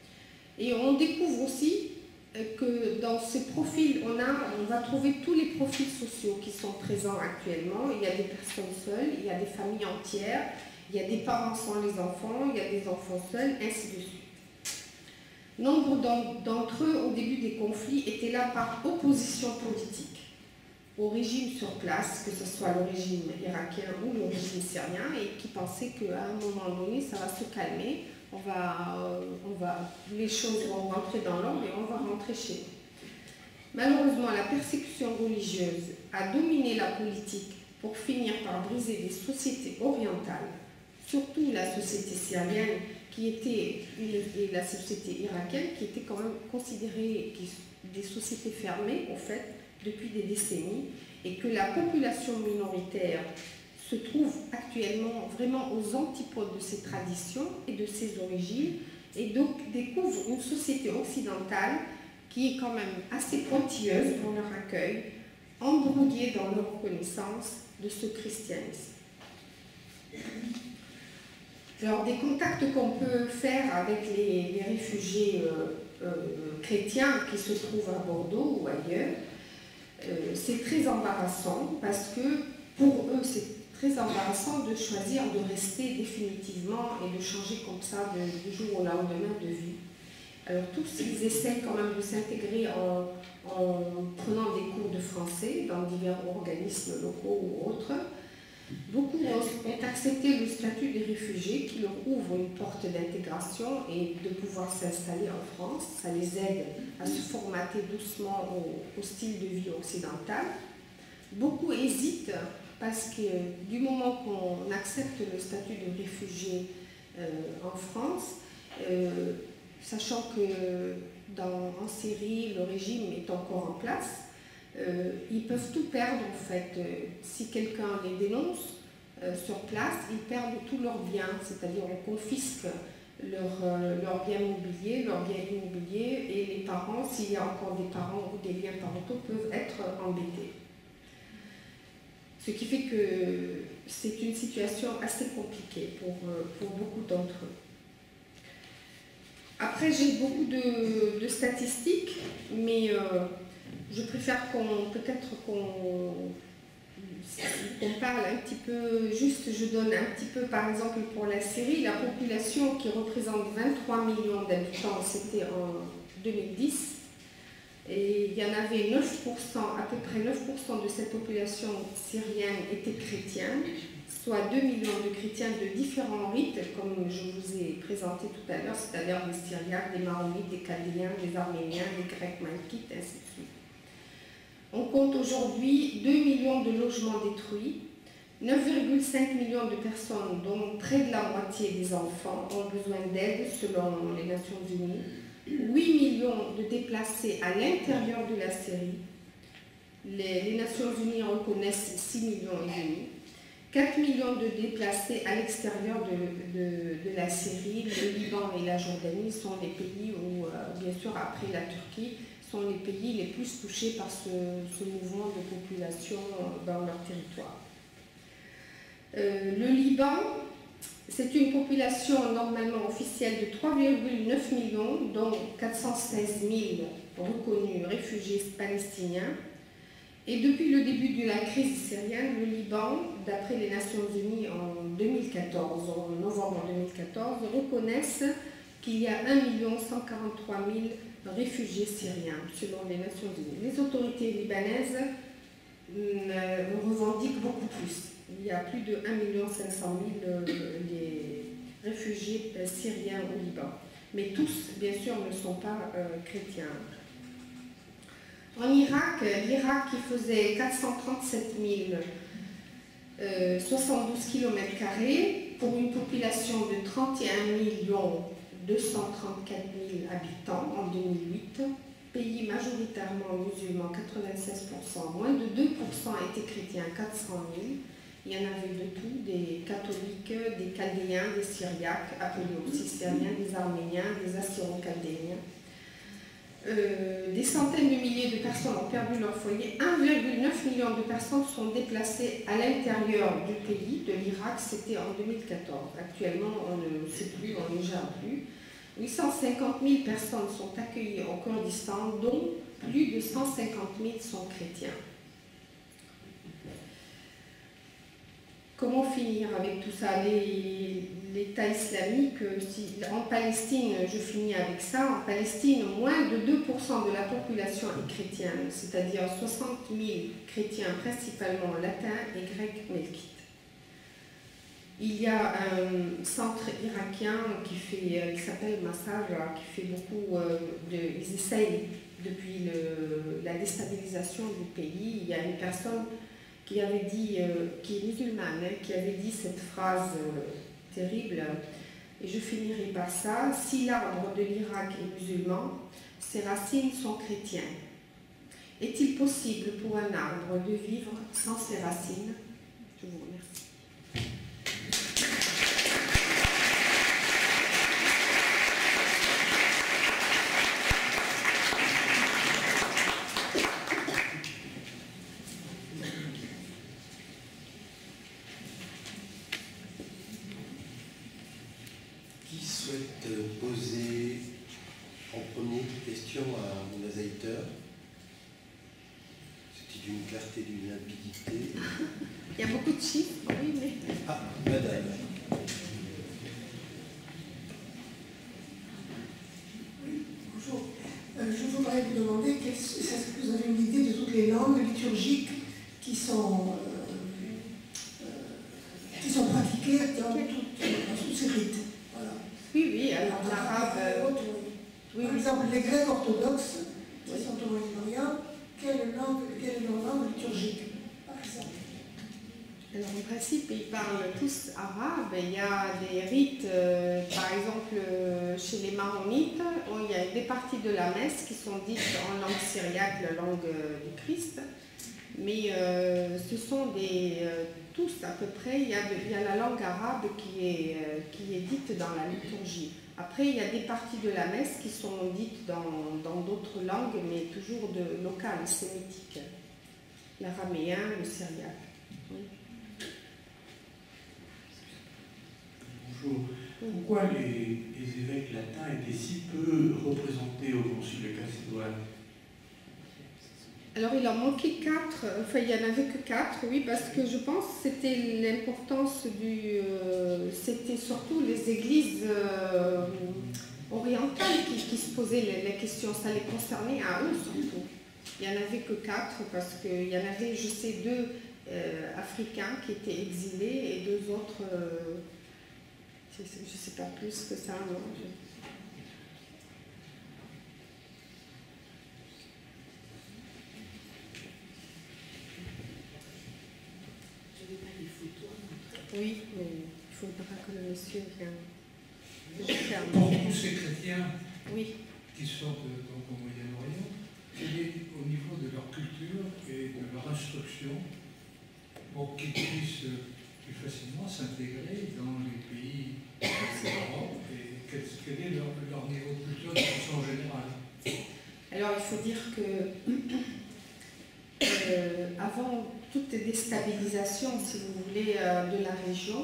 Et on découvre aussi que dans ces profils, on, a, on va trouver tous les profils sociaux qui sont présents actuellement. Il y a des personnes seules, il y a des familles entières, il y a des parents sans les enfants, il y a des enfants seuls, ainsi de suite. Nombre d'entre eux, au début des conflits, étaient là par opposition politique au régime sur place, que ce soit le régime irakien ou le régime syrien, et qui pensaient qu'à un moment donné, ça va se calmer. On va, on va, les choses vont rentrer dans l'ordre et on va rentrer chez nous. Malheureusement, la persécution religieuse a dominé la politique pour finir par briser les sociétés orientales, surtout la société syrienne qui était, et la société irakienne qui était quand même considérée des sociétés fermées, en fait, depuis des décennies, et que la population minoritaire se trouve actuellement vraiment aux antipodes de ces traditions et de ces origines, et donc découvre une société occidentale qui est quand même assez pointilleuse dans leur accueil, embrouillée dans leur reconnaissance de ce christianisme. Alors, des contacts qu'on peut faire avec les, les réfugiés euh, euh, chrétiens qui se trouvent à Bordeaux ou ailleurs, euh, c'est très embarrassant parce que pour eux, c'est très embarrassant de choisir de rester définitivement et de changer comme ça de, du jour au lendemain de vie. Alors tous, ils essaient quand même de s'intégrer en, en prenant des cours de français dans divers organismes locaux ou autres. Beaucoup ont accepté le statut des réfugiés qui leur ouvre une porte d'intégration et de pouvoir s'installer en France. Ça les aide à se formater doucement au, au style de vie occidental. Beaucoup hésitent parce que du moment qu'on accepte le statut de réfugié euh, en France, euh, sachant que dans, en Syrie, le régime est encore en place, euh, ils peuvent tout perdre en fait. Euh, si quelqu'un les dénonce euh, sur place, ils perdent tous leurs biens, c'est-à-dire on confisque leurs euh, leur biens mobiliers, leurs biens immobiliers, et les parents, s'il y a encore des parents ou des liens parentaux, peuvent être embêtés. Ce qui fait que c'est une situation assez compliquée pour, pour beaucoup d'entre eux. Après, j'ai beaucoup de, de statistiques, mais euh, je préfère qu'on peut-être qu'on qu'on parle un petit peu, juste je donne un petit peu, par exemple pour la Syrie, la population qui représente vingt-trois millions d'habitants, c'était en deux mille dix. Et il y en avait neuf pour cent, à peu près neuf pour cent de cette population syrienne étaient chrétiens, soit deux millions de chrétiens de différents rites, comme je vous ai présenté tout à l'heure, c'est-à-dire des Syriaques, des Maronites, des Chaldéens, des Arméniens, des Grecs malkites, ainsi de suite. On compte aujourd'hui deux millions de logements détruits, neuf virgule cinq millions de personnes, dont près de la moitié des enfants, ont besoin d'aide selon les Nations Unies. huit millions de déplacés à l'intérieur de la Syrie. Les, les Nations Unies reconnaissent six millions et demi. quatre millions de déplacés à l'extérieur de, de, de la Syrie. Le Liban et la Jordanie sont les pays où, euh, bien sûr, après la Turquie, sont les pays les plus touchés par ce, ce mouvement de population dans leur territoire. Euh, le Liban, c'est une population normalement officielle de trois virgule neuf millions, dont quatre cent seize mille reconnus réfugiés palestiniens. Et depuis le début de la crise syrienne, le Liban, d'après les Nations Unies en deux mille quatorze, en novembre deux mille quatorze, reconnaissent qu'il y a un million cent quarante-trois mille réfugiés syriens, selon les Nations Unies. Les autorités libanaises euh, revendiquent beaucoup plus. Il y a plus de un million cinq cent mille euh, les réfugiés euh, syriens au Liban. Mais tous, bien sûr, ne sont pas euh, chrétiens. En Irak, l'Irak qui faisait quatre cent trente-sept mille, euh, soixante-douze kilomètres carrés, pour une population de trente et un millions deux cent trente-quatre mille habitants en deux mille huit, pays majoritairement musulmans, quatre-vingt-seize pour cent, moins de deux pour cent étaient chrétiens, quatre cent mille. Il y en avait de tout, des catholiques, des chaldéens, des syriaques, appelés aussi syriens, des arméniens, des assyro-chaldéens. Euh, des centaines de milliers de personnes ont perdu leur foyer. un virgule neuf million de personnes sont déplacées à l'intérieur du pays, de l'Irak, c'était en deux mille quatorze. Actuellement, on ne sait plus, on ne gère plus. huit cent cinquante mille personnes sont accueillies au Kurdistan, dont plus de cent cinquante mille sont chrétiens. Comment finir avec tout ça? L'État islamique, si, en Palestine, je finis avec ça, en Palestine, moins de deux pour cent de la population est chrétienne, c'est-à-dire soixante mille chrétiens, principalement latins et grecs melkites. Il y a un centre irakien qui, fait, qui s'appelle Massage, qui fait beaucoup euh, de... Ils essayent, depuis le, la déstabilisation du pays, il y a une personne qui avait dit, euh, qui est musulmane, hein, qui avait dit cette phrase euh, terrible, et je finirai par ça: si l'arbre de l'Irak est musulman, ses racines sont chrétiennes. Est-il possible pour un arbre de vivre sans ses racines? Je vous remercie. Poser en premier question à Nazaïter. C'était d'une clarté, d'une limpidité. Il y a beaucoup de chiffres, oui, mais... Ah, madame. Oui, bonjour. Euh, je voudrais vous demander, est-ce que vous avez une idée de toutes les langues liturgiques qui sont, euh, euh, qui sont pratiquées dans, toutes, dans tous ces rites? Voilà. Oui, oui, alors l'arabe... Euh, oui. Oui, Par oui. exemple, les Grecs orthodoxes, qui oui. sont au Moyen-Orient, quelle langue, quelle est leur langue liturgique, par exemple? Alors en principe, ils parlent tous arabe. Il y a des rites, euh, par exemple euh, chez les maronites, où il y a des parties de la messe qui sont dites en langue syriaque, la langue euh, du Christ. Mais euh, ce sont des, euh, tous à peu près, il y, a de, il y a la langue arabe qui est, euh, qui est dite dans la liturgie. Après, il y a des parties de la messe qui sont dites dans d'autres langues, mais toujours de locales, sémitiques. L'araméen, le syriaque. Oui. Bonjour. Pourquoi les, les évêques latins étaient si peu représentés au Concile de Chalcédoine? Alors il en manquait quatre, enfin il n'y en avait que quatre, oui, parce que je pense que c'était l'importance du... Euh, c'était surtout les églises euh, orientales qui, qui se posaient les, les questions, ça les concernait à eux surtout. Il n'y en avait que quatre, parce qu'il y en avait, je sais, deux euh, Africains qui étaient exilés et deux autres... Euh, je ne sais pas plus que ça, non. Oui, mais il faudra que le monsieur vienne. Pour tous ces chrétiens oui. qui sortent donc au Moyen-Orient, quel est au niveau de leur culture et de leur instruction pour qu'ils puissent plus facilement s'intégrer dans les pays d'Europe et quel, quel est leur, leur niveau de culture de façon générale? Alors il faut dire que euh, avant toute déstabilisation, si vous voulez, euh, de la région,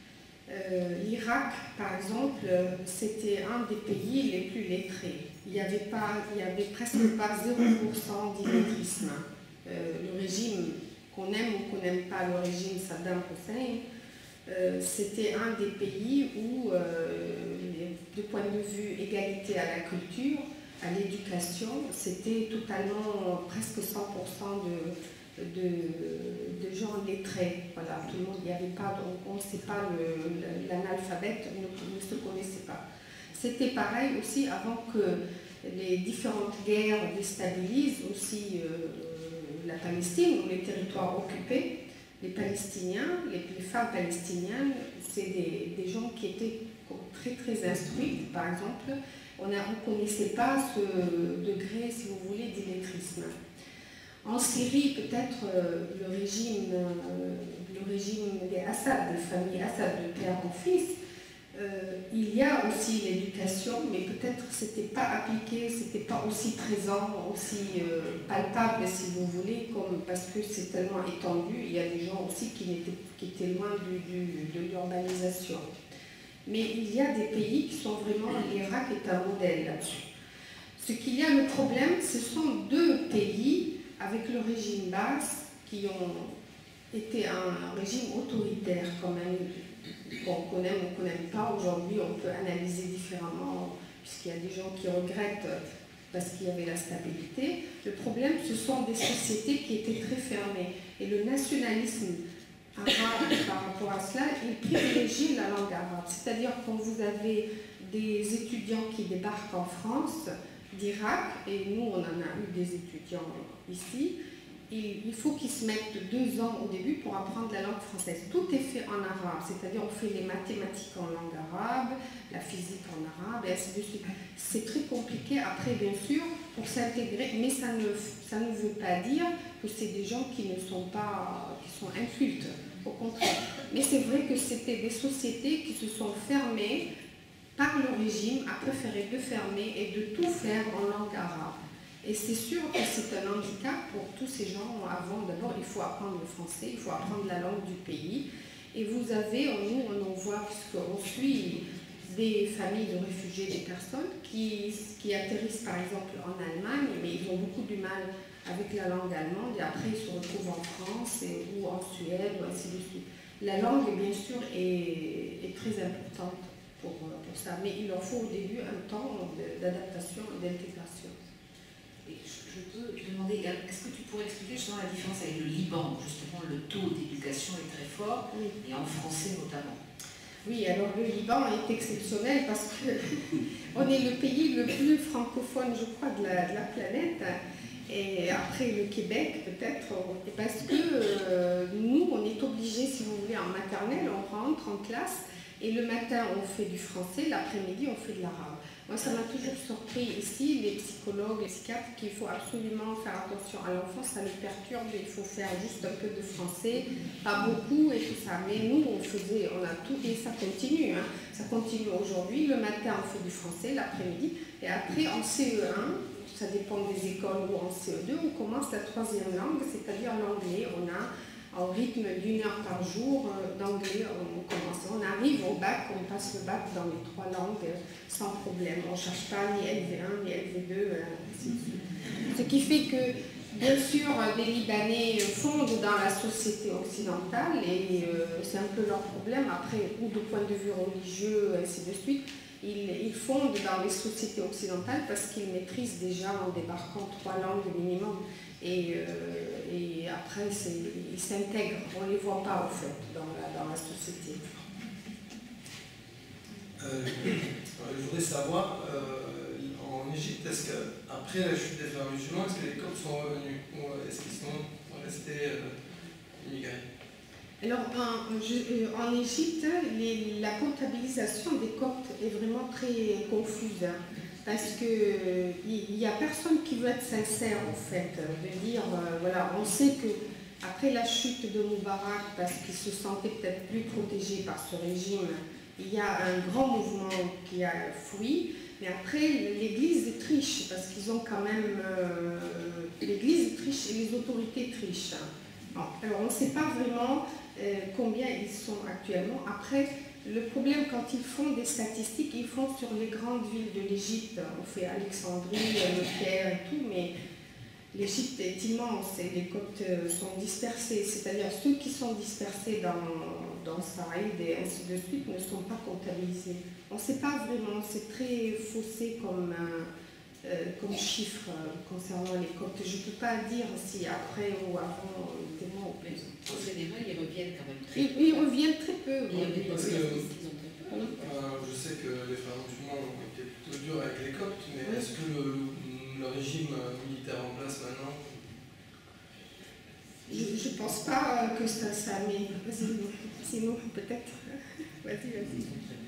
euh, l'Irak, par exemple, c'était un des pays les plus lettrés. Il n'y avait, pas, il y avait presque pas zéro pour cent d'illettrisme. Euh, le régime, qu'on aime ou qu'on n'aime pas, le régime Saddam Hussein, euh, c'était un des pays où, euh, de point de vue égalité à la culture, à l'éducation, c'était totalement, presque cent pour cent de, de, de gens lettrés. Voilà, tout le monde, il n'y avait pas, on ne sait pas, l'analphabète ne, ne se connaissait pas. C'était pareil aussi avant que les différentes guerres déstabilisent aussi euh, la Palestine ou les territoires occupés. Les Palestiniens, les, les femmes palestiniennes, c'est des, des gens qui étaient très très instruits, par exemple. On ne connaissait pas ce degré, si vous voulez, d'illettrisme. En Syrie, peut-être euh, le régime, euh, le régime des Assad, des familles Assad, de père en fils, euh, il y a aussi l'éducation, mais peut-être que ce n'était pas appliqué, ce n'était pas aussi présent, aussi euh, palpable, si vous voulez, comme, parce que c'est tellement étendu. Il y a des gens aussi qui étaient, qui étaient loin du, du, de l'urbanisation. Mais il y a des pays qui sont vraiment, l'Irak est un modèle là-dessus. Ce qu'il y a le problème, ce sont deux pays avec le régime basse qui ont été un régime autoritaire quand même, qu'on connaît ou qu'on n'aime pas. Aujourd'hui, on peut analyser différemment, puisqu'il y a des gens qui regrettent parce qu'il y avait la stabilité. Le problème, ce sont des sociétés qui étaient très fermées. Et le nationalisme arabe, par rapport à cela, il privilégie la langue arabe. C'est-à-dire quand vous avez des étudiants qui débarquent en France, d'Irak, et nous on en a eu des étudiants ici, et il faut qu'ils se mettent deux ans au début pour apprendre la langue française. Tout est fait en arabe, c'est-à-dire on fait les mathématiques en langue arabe, la physique en arabe, et ainsi de suite. C'est très compliqué après, bien sûr, pour s'intégrer, mais ça ne, ça ne veut pas dire que c'est des gens qui ne sont pas, qui sont incultes, au contraire. Mais c'est vrai que c'était des sociétés qui se sont fermées par le régime, a préféré de fermer et de tout faire en langue arabe. Et c'est sûr que c'est un handicap pour tous ces gens. Avant, d'abord, il faut apprendre le français, il faut apprendre la langue du pays. Et vous avez, nous, on en voit, puisqu'on suit des familles de réfugiés, des personnes qui, qui atterrissent par exemple en Allemagne, mais ils ont beaucoup du mal avec la langue allemande, et après ils se retrouvent en France et, ou en Suède, ou ainsi de suite. La langue, bien sûr, est, est très importante pour, pour ça, mais il en faut au début un temps d'adaptation et d'intégration. Je peux te demander, est-ce que tu pourrais expliquer justement la différence avec le Liban? Justement, le taux d'éducation est très fort, oui. Et en français notamment. Oui, alors le Liban est exceptionnel parce qu'on est le pays le plus francophone, je crois, de la, de la planète. Et après le Québec, peut-être, parce que euh, nous, on est obligés, si vous voulez, en maternelle, on rentre en classe, et le matin, on fait du français, l'après-midi, on fait de l'arabe. Moi, ça m'a toujours surpris ici, les psychologues, les psychiatres, qu'il faut absolument faire attention à l'enfant, ça le perturbe, il faut faire juste un peu de français, pas beaucoup et tout ça. Mais nous, on faisait, on a tout, et ça continue, hein. Ça continue aujourd'hui. Le matin, on fait du français, l'après-midi, et après, en C E un, ça dépend des écoles, ou en C E deux, on commence la troisième langue, c'est-à-dire l'anglais. On a en rythme d'une heure par jour d'anglais, on commence. On arrive au bac, on passe le bac dans les trois langues sans problème. On ne cherche pas ni L V un, ni L V deux, ainsi de suite. Ce qui fait que, bien sûr, les Libanais fondent dans la société occidentale, et euh, c'est un peu leur problème, après, ou de point de vue religieux, ainsi de suite. Ils, ils fondent dans les sociétés occidentales parce qu'ils maîtrisent déjà en débarquant trois langues minimum. Et, euh, et après, ils s'intègrent. On ne les voit pas, en fait, dans la, dans la société. Euh, je voudrais savoir, euh, en Égypte, est-ce qu'après la chute des frères musulmans, est-ce que les Coptes sont revenus ou est-ce qu'ils sont restés euh, immigrés? Alors, en, je, en Égypte, les, la comptabilisation des Coptes est vraiment très confuse, hein, parce qu'il n'y a personne qui veut être sincère, en fait, de dire, euh, voilà, on sait que après la chute de Moubarak, parce qu'il se sentait peut-être plus protégé par ce régime, il y a un grand mouvement qui a fui, mais après, l'Église triche, parce qu'ils ont quand même... Euh, l'Église triche et les autorités trichent. Bon, alors, on ne sait pas vraiment euh, combien ils sont actuellement. Après, le problème, quand ils font des statistiques, ils font sur les grandes villes de l'Égypte. On fait Alexandrie, le Caire et tout, mais l'Égypte est immense et les Coptes sont dispersés. C'est-à-dire ceux qui sont dispersés dans, dans Saïd et ainsi de suite ne sont pas comptabilisés. On ne sait pas vraiment, c'est très faussé comme... Euh, Euh, comme chiffre euh, concernant les Coptes. Je ne peux pas dire si après ou avant euh, était moins ou plus. En général, ils reviennent quand même très ils, peu. Ils reviennent très peu. Et oui, parce que, ils ont très peu. Euh, je sais que les frères musulmans ont été plutôt durs avec les Coptes, mais oui. Est-ce que le, le régime militaire en place maintenant? Je ne pense pas que ça, ça mais sinon peut-être. Vas-y, vas-y.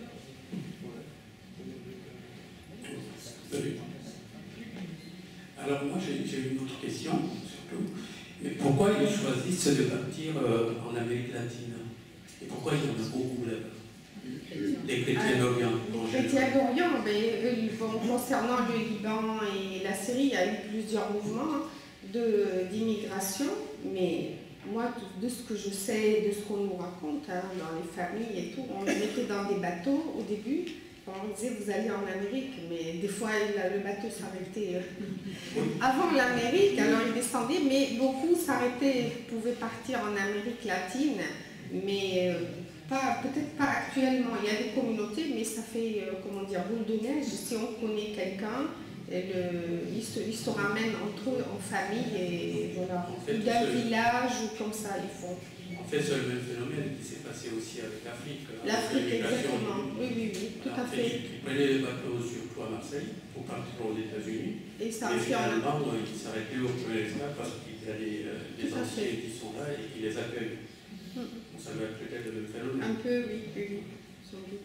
Salut. Alors moi j'ai une autre question, surtout. Mais pourquoi ils choisissent de partir euh, en Amérique latine? Et pourquoi il y en a beaucoup là-bas? Les chrétiens d'Orient. Les chrétiens d'Orient, ben, bon, concernant le Liban et la Syrie, il y a eu plusieurs mouvements d'immigration, mais moi, de ce que je sais, de ce qu'on nous raconte hein, dans les familles et tout, on était dans des bateaux au début. On disait vous allez en Amérique, mais des fois le bateau s'arrêtait avant l'Amérique, alors ils descendaient, mais beaucoup s'arrêtaient, pouvaient partir en Amérique latine, mais pas, peut-être pas actuellement. Il y a des communautés, mais ça fait, comment dire, boule de neige. Si on connaît quelqu'un, ils se, ils se ramènent entre eux en famille, et voilà, en fait, d'un village ou comme ça, ils font. En fait, c'est le même phénomène qui s'est passé aussi avec l'Afrique. L'Afrique, exactement. Oui, oui, oui, tout à fait. Ils prenaient les bateaux surtout à Marseille pour partir aux États-Unis. Et, ça et finalement, ils s'arrêtaient au premier stade parce qu'il y a des, des anciens qui sont là et qui les accueillent. Mm. Donc, ça doit être peut-être le même phénomène. Un peu, oui, oui, oui, sans doute.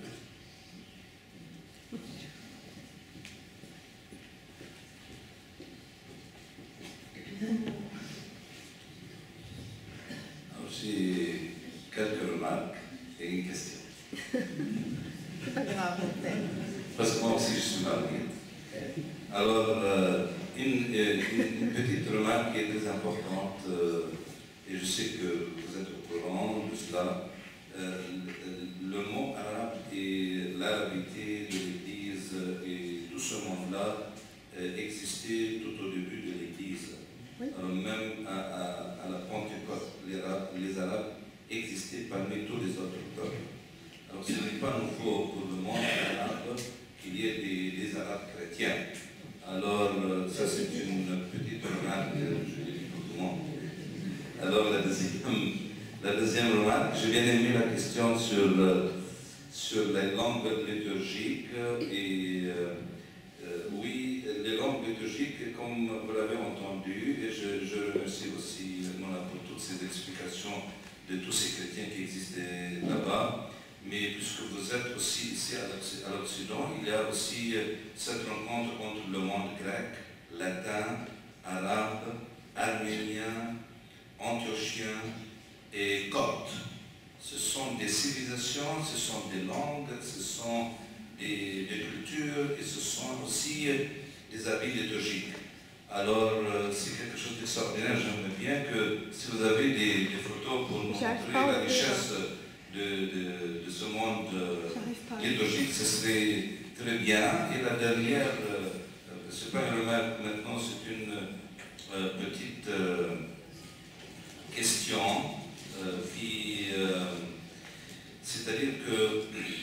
J'ai quelques remarques et une question. C'est pas grave, parce que moi aussi je suis marié. Alors, euh, une, une, une petite remarque qui est très importante, euh, et je sais que vous êtes au courant de cela. Euh, le mot arabe et l'arabité de l'Église et tout ce monde-là euh, existait tout au début de l'Église. Oui. Euh, même à, à, à la Pentecôte, les Arabes, les Arabes existaient parmi tous les autres peuples. Alors ce n'est pas nouveau pour le monde arabe qu'il y ait des, des Arabes chrétiens. Alors euh, ça c'est une petite remarque, je l'ai dit pour tout le monde. Alors la deuxième, la deuxième remarque, j'ai bien aimé la question sur, euh, sur les langues liturgiques et euh, Euh, oui, les langues liturgiques, comme vous l'avez entendu, et je, je remercie aussi Mona pour toutes ces explications de tous ces chrétiens qui existaient là-bas, mais puisque vous êtes aussi ici à l'Occident, il y a aussi cette rencontre entre le monde grec, latin, arabe, arménien, antiochien et copte. Ce sont des civilisations, ce sont des langues, ce sont des, des cultures et ce sont aussi des habits liturgiques. Alors, euh, c'est quelque chose d'extraordinaire. J'aimerais bien que, si vous avez des, des photos pour nous montrer la richesse de, de, de ce monde euh, liturgique, ce serait très bien. Et la dernière, euh, ce n'est pas une remarque maintenant, c'est une euh, petite euh, question euh, qui, euh, c'est-à-dire que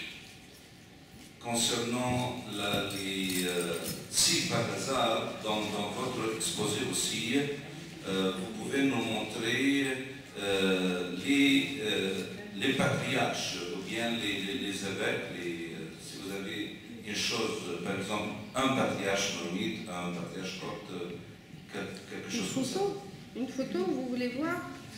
concernant la, les, euh, si par hasard, dans, dans votre exposé aussi, euh, vous pouvez nous montrer euh, les, euh, les patriarches, ou bien les, les, les évêques, les, euh, si vous avez une chose, par exemple, un patriarche maronite, un patriarche copte, quelque chose une comme ça. Une photo, vous voulez voir?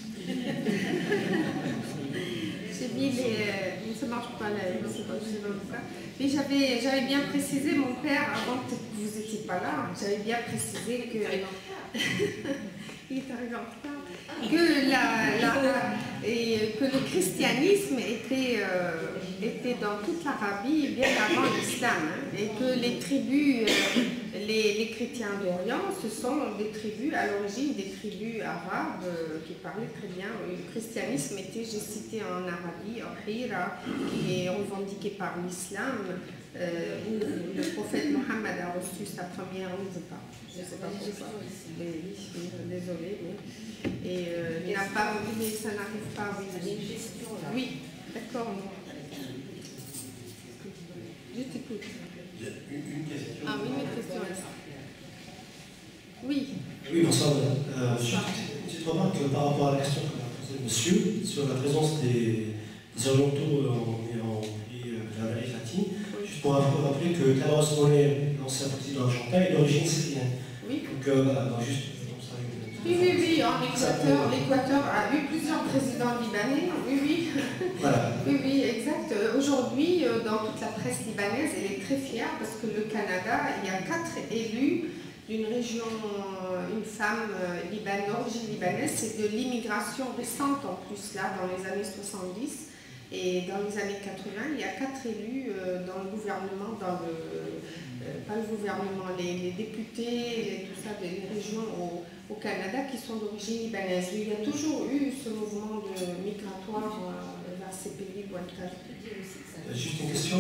J'ai mis les... Ça ne marche pas là, je ne sais pas, je sais pas pourquoi. Mais j'avais, j'avais bien précisé, mon père, avant que vous n'étiez pas là, j'avais bien précisé que... Il est arrivé en retard. Que, la, la, et que le christianisme était, euh, était dans toute l'Arabie bien avant l'islam. Hein, et que les tribus, euh, les, les chrétiens d'Orient, ce sont des tribus, à l'origine des tribus arabes euh, qui parlaient très bien. Le christianisme était, j'ai cité en Arabie, en Hira, qui est revendiqué par l'islam, euh, où le prophète Mohammed a reçu sa première, on ne sait pas, je ne sais pas pourquoi, désolé, mais, et euh, il n'a pas, mais ça n'arrive pas, oui. Oui, d'accord. Je t'écoute. Une question. Ah oui, une question. Oui. Oui, bonsoir. Euh, juste une petite remarque par rapport à la question que m'a posée monsieur sur la présence des, des orientaux en, en pays de l'Amérique latine. Juste pour rappeler que Carlos Monet, l'ancien président argentin, est d'origine syrienne. Oui. Donc euh, voilà, donc juste comme ça. Oui, oui, oui, en Équateur, l'Équateur a eu plusieurs présidents libanais, oui, oui. Voilà. Oui, oui, exact. Aujourd'hui, dans toute la presse libanaise, elle est très fière parce que le Canada, il y a quatre élus d'une région, une femme liban, d'origine libanaise, c'est de l'immigration récente en plus, là, dans les années soixante-dix. Et dans les années quatre-vingts, il y a quatre élus dans le gouvernement, dans le, euh, pas le gouvernement, les, les députés, et tout ça, des régions au, au Canada qui sont d'origine libanaise. Il y a toujours eu ce mouvement de migratoire euh, vers ces pays lointains. Juste une question.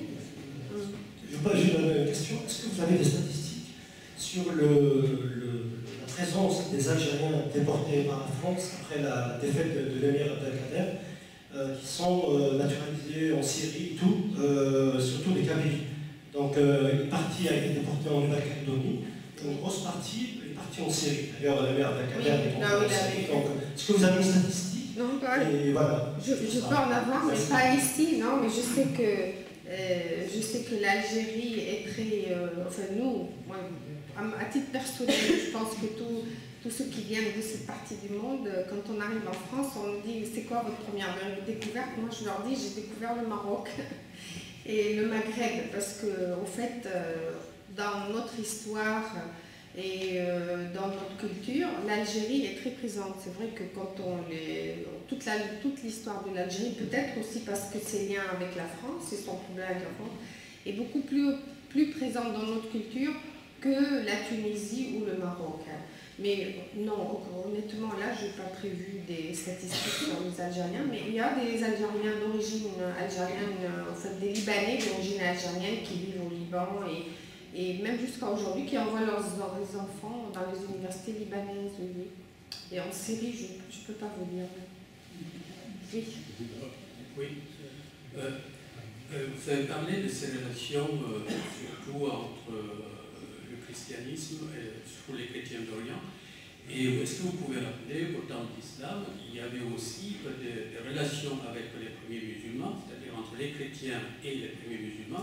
Je veux pas juste une question. Est-ce que vous avez des statistiques sur le, le, la présence des Algériens déportés par la France après la défaite de, de l'émir Abdelkader, euh, qui sont euh, naturalisés en Syrie, tout, euh, surtout des Kabyles. Donc euh, une partie a été déportée en Nouvelle-Calédonie, une grosse partie est partie en Syrie. D'ailleurs, l'émir Abdelkader est en Syrie. Donc, est-ce que vous avez une statistique? Non, pas. Et voilà. Je, je peux en avoir, mais pas ici, non, mais je sais que Euh, je sais que l'Algérie est très... Euh, enfin, nous, moi, à, à titre personnel, je pense que tous ceux qui viennent de cette partie du monde, quand on arrive en France, on nous dit « c'est quoi votre première découverte ?» Moi, je leur dis « j'ai découvert le Maroc et le Maghreb », parce qu'au fait, euh, dans notre histoire et euh, dans notre culture, l'Algérie est très présente. C'est vrai que quand on les... Toute, la, toute l'histoire de l'Algérie, peut-être aussi parce que c'est lié avec la France, c'est son problème avec la France, est beaucoup plus, plus présente dans notre culture que la Tunisie ou le Maroc. Mais non, honnêtement, là, je n'ai pas prévu des statistiques sur les Algériens, mais il y a des Algériens d'origine algérienne, en fait des Libanais d'origine algérienne qui vivent au Liban et et même jusqu'à aujourd'hui, qui envoient leurs, leurs enfants dans les universités libanaises. Oui. Et en Syrie, je ne peux pas vous dire. Oui. Oui. Euh, euh, vous avez parlé de ces relations, euh, surtout entre euh, le christianisme et surtout les chrétiens d'Orient. Et est-ce que vous pouvez rappeler qu'au temps de l'islam, il y avait aussi des, des relations avec les premiers musulmans, c'est-à-dire entre les chrétiens et les premiers musulmans,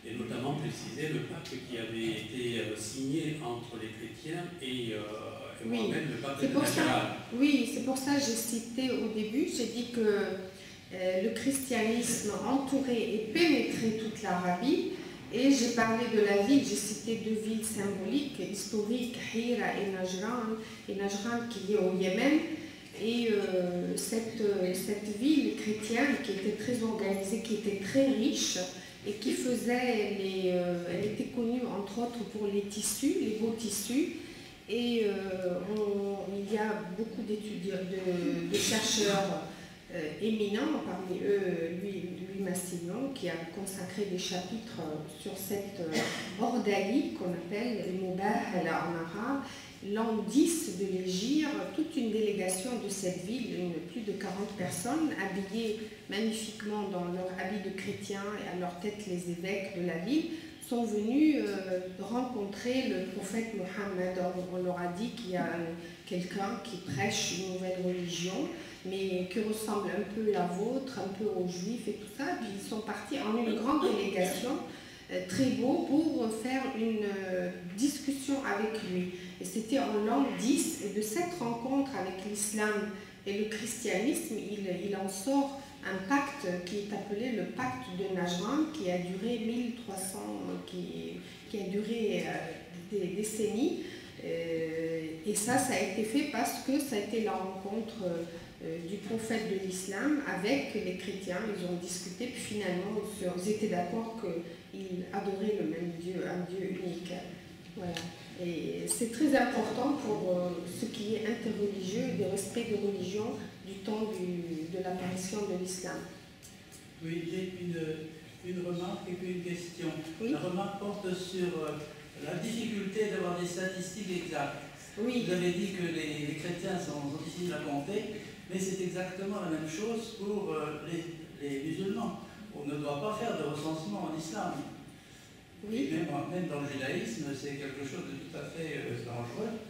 et notamment préciser le pacte qui avait été euh, signé entre les chrétiens et, euh, et oui. moi-même, le pacte de Najran. Oui, c'est pour ça que j'ai cité au début, j'ai dit que euh, le christianisme entourait et pénétrait toute l'Arabie. Et j'ai parlé de la ville, j'ai cité deux villes symboliques, historiques, Hira et Najran, et Najran qui est au Yémen. Et euh, cette, cette ville chrétienne qui était très organisée, qui était très riche et qui faisait, les, euh, elle était connue entre autres pour les tissus, les beaux tissus. Et euh, on, il y a beaucoup d'étudiants, de, de chercheurs euh, éminents, parmi eux Louis, Louis Massignon, qui a consacré des chapitres sur cette euh, ordalie qu'on appelle le Mubahala en arabe, l'an dix de l'Hégire, toute une délégation de cette ville, une, plus de quarante personnes, habillées magnifiquement dans leur habit de chrétiens et à leur tête les évêques de la ville, sont venus euh, rencontrer le prophète Mohammed. On leur a dit qu'il y a quelqu'un qui prêche une nouvelle religion, mais qui ressemble un peu à la vôtre, un peu aux juifs et tout ça. Puis ils sont partis en une grande délégation, euh, très beau, pour faire une euh, discussion avec lui. Et c'était en l'an dix, et de cette rencontre avec l'islam et le christianisme, il, il en sort un pacte qui est appelé le pacte de Najran, qui a duré mille trois cents, qui, qui a duré euh, des décennies. Euh, et ça, ça a été fait parce que ça a été la rencontre euh, du prophète de l'islam avec les chrétiens. Ils ont discuté, puis finalement, ils étaient d'accord qu'ils adoraient le même Dieu, un Dieu unique. Voilà. Et c'est très important pour euh, ce qui est interreligieux, de respect de religion du temps du, de l'apparition de l'islam. Oui, j'ai une, une remarque et puis une question. Oui. La remarque porte sur euh, la difficulté d'avoir des statistiques exactes. Oui. Vous avez dit que les, les chrétiens sont difficiles à compter, mais c'est exactement la même chose pour euh, les, les musulmans. On ne doit pas faire de recensement en islam. Oui. Même, même dans le judaïsme, c'est quelque chose de tout à fait euh, dangereux.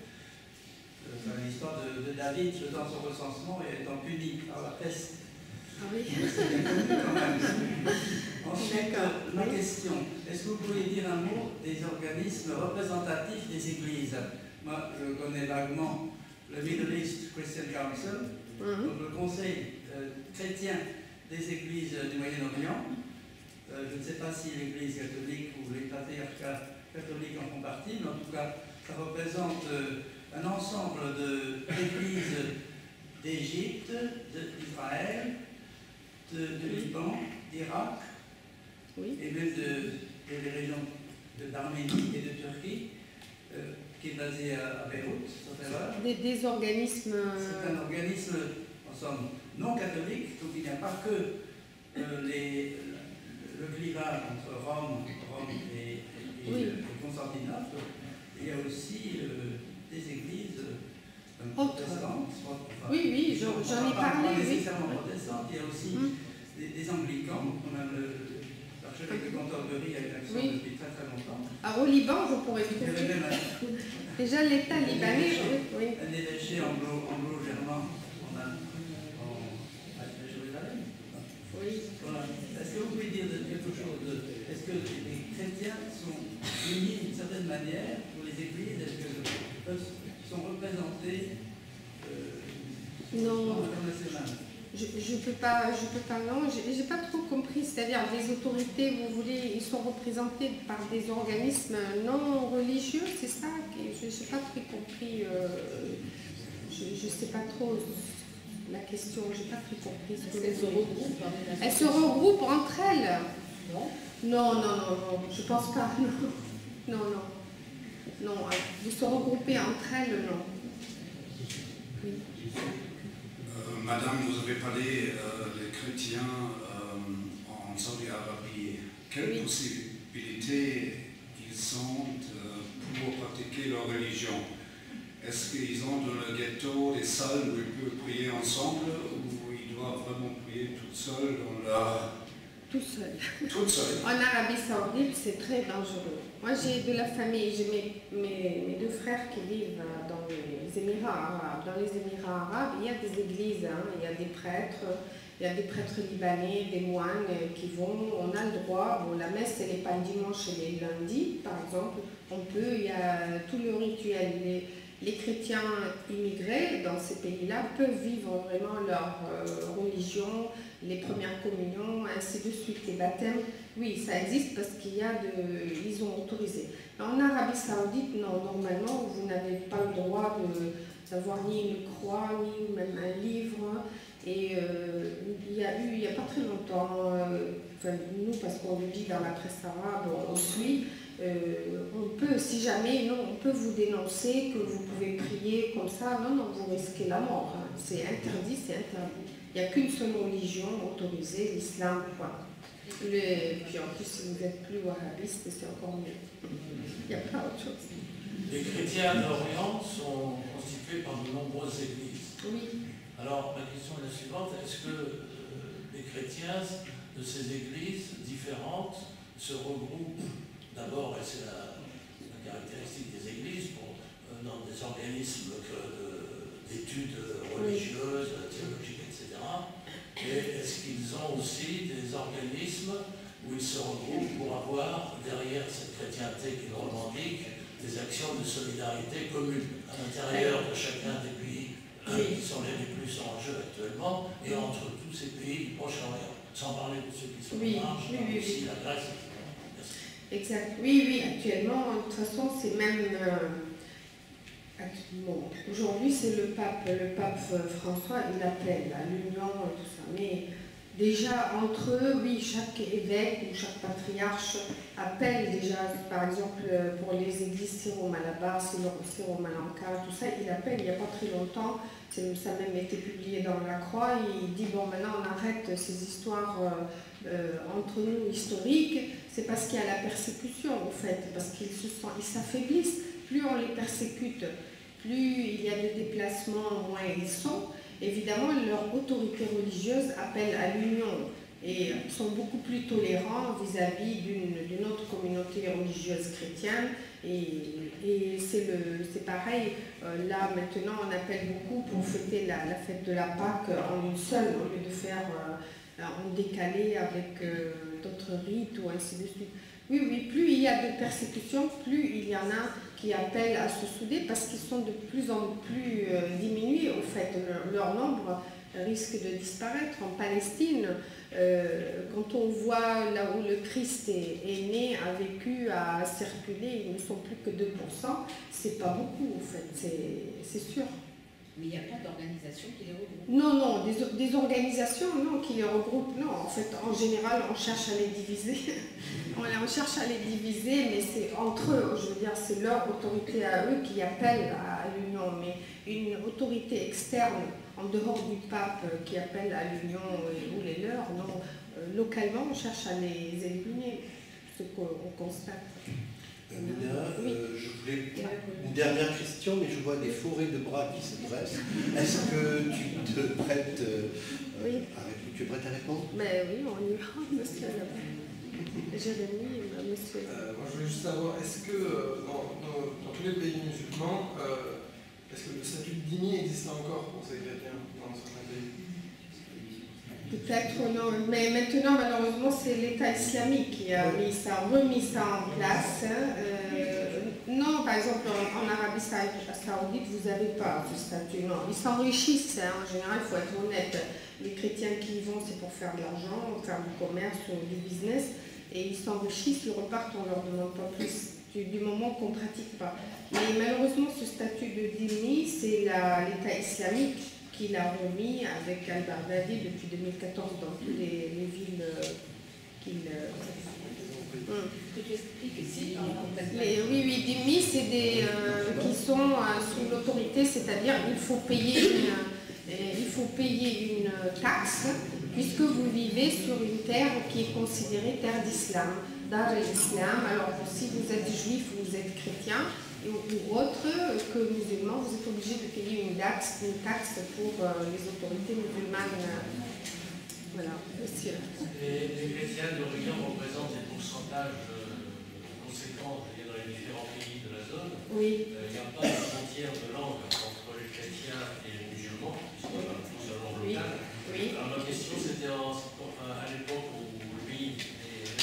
Euh, L'histoire de, de David faisant son recensement et étant puni par la peste. Ah oui. C'est bien connu quand même. Ensuite, euh, ma question, est-ce que vous pourriez dire un mot des organismes représentatifs des églises? Moi, je connais vaguement le Middle East Christian Council, mm-hmm. donc le conseil euh, chrétien des églises du Moyen-Orient. Euh, je ne sais pas si l'Église catholique ou les patriarcats catholiques en font partie, mais en tout cas, ça représente euh, un ensemble d'églises d'Égypte, d'Israël, de, de Liban, d'Irak, oui. et même de, de, des régions d'Arménie et de Turquie, euh, qui est basée à, à Beyrouth, sauf erreur. Des, des organismes... C'est un organisme, en somme, non catholique, donc il n'y a pas que euh, les... le clivage entre Rome, Rome et, et, oui. et Constantinople, il y a aussi euh, des églises euh, protestantes. Enfin, oui, oui, j'en ai parlé. Pas nécessairement oui. protestantes, il y a aussi hum. des, des anglicans, on a l'archevêque de Canterbury a une action oui. depuis très très longtemps. Ah, au Liban, je pourrais trouver. Déjà, l'État libanais, oui. Un évêché anglo-germain en a à Jérusalem. Oui. Voilà. Est-ce que vous pouvez dire quelque chose de... Est-ce que les chrétiens sont unis d'une certaine manière pour les églises? Est-ce qu'ils sont représentés euh, non. international? Je ne peux pas, je peux pas, non, j'ai pas trop compris. C'est-à-dire, les autorités, vous voulez, ils sont représentés par des organismes non religieux, c'est ça? Je n'ai pas très compris. Euh, je ne sais pas trop la question, je n'ai pas très compris ce que les se regroupent. Elles se regroupent entre elles? Non. Non, non, non, non, je ne pense pas. Non, non, non. Non, de se regrouper entre elles, non. Oui. Euh, Madame, vous avez parlé euh, des chrétiens euh, en Saudi-Arabie. Quelles oui. possibilités ils ont euh, pour pratiquer leur religion? Est-ce qu'ils ont dans le ghetto des salles où ils peuvent prier ensemble ou ils doivent vraiment prier tout seuls dans leur... Tout seul. Tout seul. En Arabie Saoudite, c'est très dangereux. Moi, j'ai de la famille, j'ai mes, mes, mes deux frères qui vivent dans les Émirats arabes. Dans les Émirats arabes, il y a des églises, hein, il y a des prêtres, il y a des prêtres libanais, des moines qui vont, on a le droit, bon, la messe, elle n'est pas un dimanche et les lundis, par exemple, on peut, il y a tout le rituel. Les, les chrétiens immigrés dans ces pays-là peuvent vivre vraiment leur euh, religion, les premières communions, ainsi de suite, les baptêmes. Oui, ça existe parce qu'il y a de, ils ont autorisé. En Arabie Saoudite, non, normalement, vous n'avez pas le droit d'avoir ni une croix, ni même un livre. Et euh, il y a eu, il n'y a pas très longtemps, euh, enfin, nous, parce qu'on le dit dans la presse arabe, on suit, euh, on peut, si jamais, non, on peut vous dénoncer que vous pouvez prier comme ça. Non, non, vous risquez la mort. Hein. C'est interdit, c'est interdit. Il n'y a qu'une seule religion autorisée, l'islam, voilà. Le, puis en plus, si vous êtes plus wahhabiste, c'est encore mieux. Il n'y a pas autre chose. Les chrétiens d'Orient sont constitués par de nombreuses églises. Oui. Alors, ma question est la suivante. Est-ce que euh, les chrétiens de ces églises différentes se regroupent d'abord, et c'est la, la caractéristique des églises, pour, euh, dans des organismes d'études religieuses, théologiques, et cetera. Et est-ce qu'ils ont aussi des organismes où ils se regroupent pour avoir, derrière cette chrétienté qu'ils revendiquent, des actions de solidarité communes à l'intérieur de chacun des pays qui sont les plus en jeu actuellement, et entre tous ces pays du Proche-Orient, sans parler de ceux qui sont oui, en marche, oui, oui, aussi oui. la Grèce. Exact. Oui, oui, actuellement, de toute façon, c'est même... Euh, bon, aujourd'hui, c'est le pape, le pape François, il appelle à l'union et tout ça, mais déjà, entre eux, oui, chaque évêque ou chaque patriarche appelle déjà, par exemple, pour les églises syro-malabar, syro-malanka, tout ça, il appelle il n'y a pas très longtemps, ça a même été publié dans la Croix, il dit, bon, maintenant on arrête ces histoires euh, euh, entre nous historiques, c'est parce qu'il y a la persécution, en fait, parce qu'ils se sont, ils s'affaiblissent, plus on les persécute, plus il y a de déplacements, moins ils sont. Évidemment, leur autorité religieuse appelle à l'union et sont beaucoup plus tolérants vis-à-vis d'une autre communauté religieuse chrétienne. Et, et c'est pareil, euh, là maintenant on appelle beaucoup pour fêter la, la fête de la Pâque en une seule, au lieu de faire euh, en décalé avec euh, d'autres rites ou ainsi de suite. Oui, oui, plus il y a de persécutions, plus il y en a qui appellent à se souder parce qu'ils sont de plus en plus euh, diminués, au fait, leur, leur nombre risque de disparaître. En Palestine, euh, quand on voit là où le Christ est, est né, a vécu, a circulé, ils ne sont plus que deux pour cent, c'est pas beaucoup, en fait, c'est sûr. Mais il n'y a pas d'organisation qui les regroupe? Non, non, des, des organisations non, qui les regroupent, non. En fait, en général, on cherche à les diviser. on, on cherche à les diviser, mais c'est entre eux, je veux dire, c'est leur autorité à eux qui appelle à l'union. Mais une autorité externe, en dehors du pape, qui appelle à l'union ou les leurs, non. Euh, localement, on cherche à les éliminer, ce qu'on constate. Nina, euh, je voulais une dernière question, mais je vois des forêts de bras qui se dressent. Est-ce que tu te prêtes, euh, oui. à, tu es prête à répondre? Mais oui, on y va, monsieur. Jérémy, monsieur. Euh, moi, je voulais juste savoir, est-ce que euh, dans, dans, dans tous les pays musulmans, euh, est-ce que le statut de dhimmi existe encore pour ces chrétiens dans certains pays? Peut-être non, mais maintenant malheureusement c'est l'État islamique qui a mis ça, remis ça en place. Euh, non, par exemple en, en Arabie Saoudite vous n'avez pas ce statut, non. Ils s'enrichissent, hein, en général il faut être honnête. Les chrétiens qui y vont c'est pour faire de l'argent, faire du commerce ou du business, et ils s'enrichissent, ils repartent, on ne leur demande pas plus du, du moment qu'on ne pratique pas. Mais malheureusement ce statut de dhimmi c'est l'État islamique qui l'a remis avec Al-Baghdadi depuis deux mille quatorze dans toutes les, les villes euh, qu'il... Euh, hum. Que tu expliques ici, les, oui, oui, dhimmi, c'est des euh, qui sont euh, sous l'autorité, c'est-à-dire il faut payer une, euh, il faut payer une taxe puisque vous vivez sur une terre qui est considérée terre d'islam, Dar al-Islam. Alors si vous êtes juif ou vous êtes chrétien, ou autre que musulman, vous êtes obligé de payer une taxe, une taxe pour euh, les autorités musulmanes. Voilà, monsieur. Les, les chrétiens d'Orient représentent des pourcentages euh, conséquents dans les différents pays de la zone. Oui. Il n'y a pas de frontière de langue entre les chrétiens et les musulmans, puisqu'on a tous un langue locale. Oui. Alors ma question c'était à l'époque où lui, les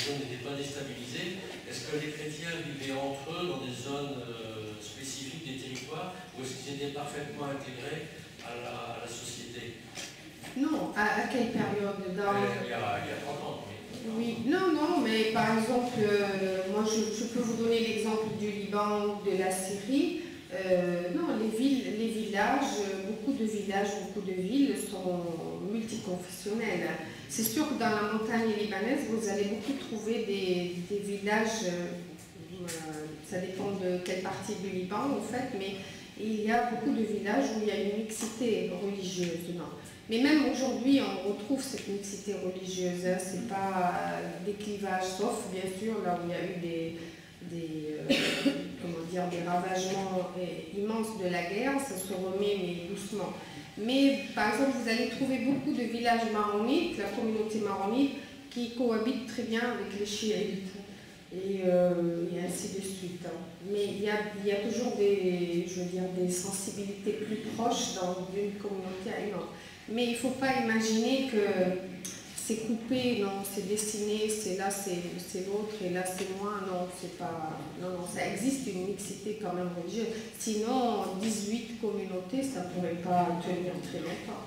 situation n'était pas déstabilisée, est-ce que les chrétiens vivaient entre eux dans des zones euh, spécifiques des territoires, ou est-ce qu'ils étaient parfaitement intégrés à la, à la société? Non, à, à quelle période dans... euh, il, y a, il y a trente ans. Oui, non, non, mais par exemple, euh, moi je, je peux vous donner l'exemple du Liban, de la Syrie. Euh, non, les villes, les villages, beaucoup de villages, beaucoup de villes sont multiconfessionnels. C'est sûr que dans la montagne libanaise, vous allez beaucoup trouver des, des villages, euh, ça dépend de quelle partie du Liban en fait, mais il y a beaucoup de villages où il y a une mixité religieuse. Non. Mais même aujourd'hui, on retrouve cette mixité religieuse. Hein. Ce n'est pas des clivages, sauf bien sûr là où il y a eu des, des, euh, comment dire, des ravagements immenses de la guerre, ça se remet mais doucement. Mais par exemple, vous allez trouver beaucoup de villages maronites, la communauté maronite, qui cohabitent très bien avec les chiites. Et, euh, et ainsi de suite. Hein. Mais il y, a, il y a toujours des, je veux dire, des sensibilités plus proches dans d'une communauté à une autre. Mais il ne faut pas imaginer que c'est coupé, non, c'est dessiné, c'est là, c'est l'autre, et là, c'est moi. Non, c'est pas. Non, non, ça existe une mixité quand même religieuse. Sinon, dix-huit communautés, ça ne pourrait pas tenir très longtemps.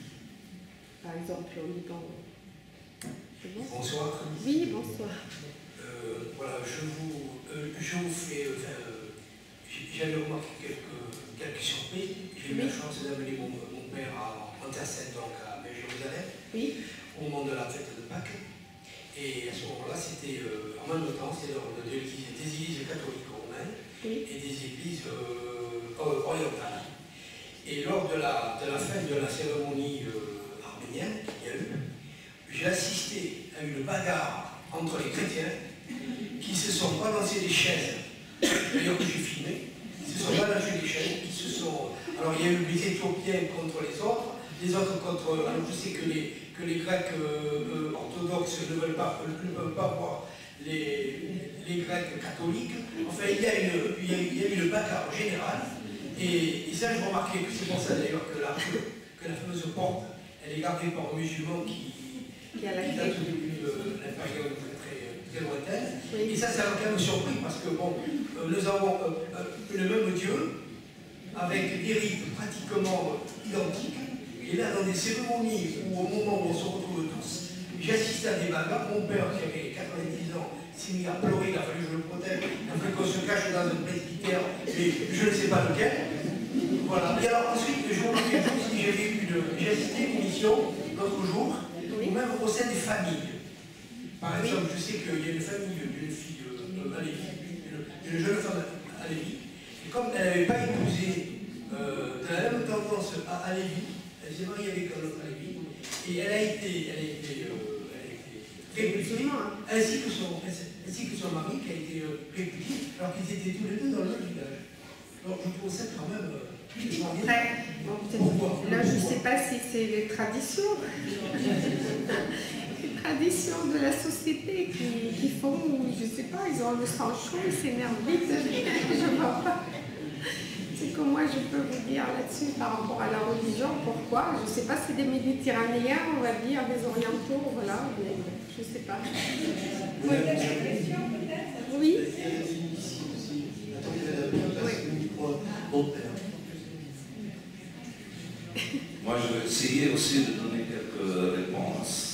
Par exemple, au Liban. Bon? Bonsoir. Oui, bonsoir. Euh, voilà, je vous, euh, je vous fais. Enfin, euh, j'avais remarqué quelques, quelques surprises. J'ai eu la chance d'amener mon, mon père à Antacène, donc à Jérusalem, oui. Au moment de la fête de Pâques. Et à ce moment-là, c'était euh, en même temps, c'était lors de des églises catholiques romaines oui. Et des églises euh, orientales. Et lors de la, de la fin de la cérémonie euh, arménienne qu'il y a eu, j'ai assisté à une bagarre entre les chrétiens qui se sont balancés des chaises, d'ailleurs que j'ai filmé, ils se sont balancés des chaises, qui se sont... Alors il y a eu les Éthiopiens contre les autres, les autres contre... Alors je sais que les, que les Grecs euh, orthodoxes ne veulent pas, ne veulent pas voir les, les Grecs catholiques. Enfin il y a une, il y a, il y a une bagarre générale, et, et ça je remarquais que c'est pour ça d'ailleurs que la, que la fameuse porte, elle est gardée par un musulman qui, qui date depuis euh, la période très lointaine. Oui. Et ça, ça m'a quand même surpris parce que bon, euh, nous avons euh, euh, le même Dieu avec des rites pratiquement euh, identiques. Et là, dans des cérémonies où au moment où on se retrouve tous, j'ai assisté à des bagarres. Mon père, qui avait quatre-vingt-dix ans, s'est mis à pleurer, il a fallu que je le protège, il a fallu qu'on se cache dans un presbytère, mais je ne sais pas lequel. Voilà. Et alors ensuite, je vous dis aussi, j'ai vécu une, j'ai assisté à une émission l'autre jour, ou même au sein des familles. Par exemple, je sais qu'il y a une famille d'une fille euh, à Lévis, une, une jeune femme à Lévis, et comme elle n'avait pas épousé euh, de la même tendance à, à Lévis, elle s'est mariée avec un autre à Lévis, et elle a été, elle a été, euh, elle a été répudiée, ainsi que son, ainsi que son mari qui a été euh, répudié, alors qu'ils étaient tous les deux dans le même village. Donc je trouve ça quand même... Euh, Après, bon, là je ne sais pas si c'est les traditions. Traditions de la société qui, qui font, je ne sais pas, ils ont le sang chaud, ils s'énervent vite, je ne vois pas. C'est que moi je peux vous dire là-dessus par rapport à la religion, pourquoi, je ne sais pas, c'est des Méditerranéens, on va dire, des Orientaux, voilà, mais je ne sais pas. Vous avez une question peut-être? Oui. Moi, je vais essayer aussi de donner quelques réponses.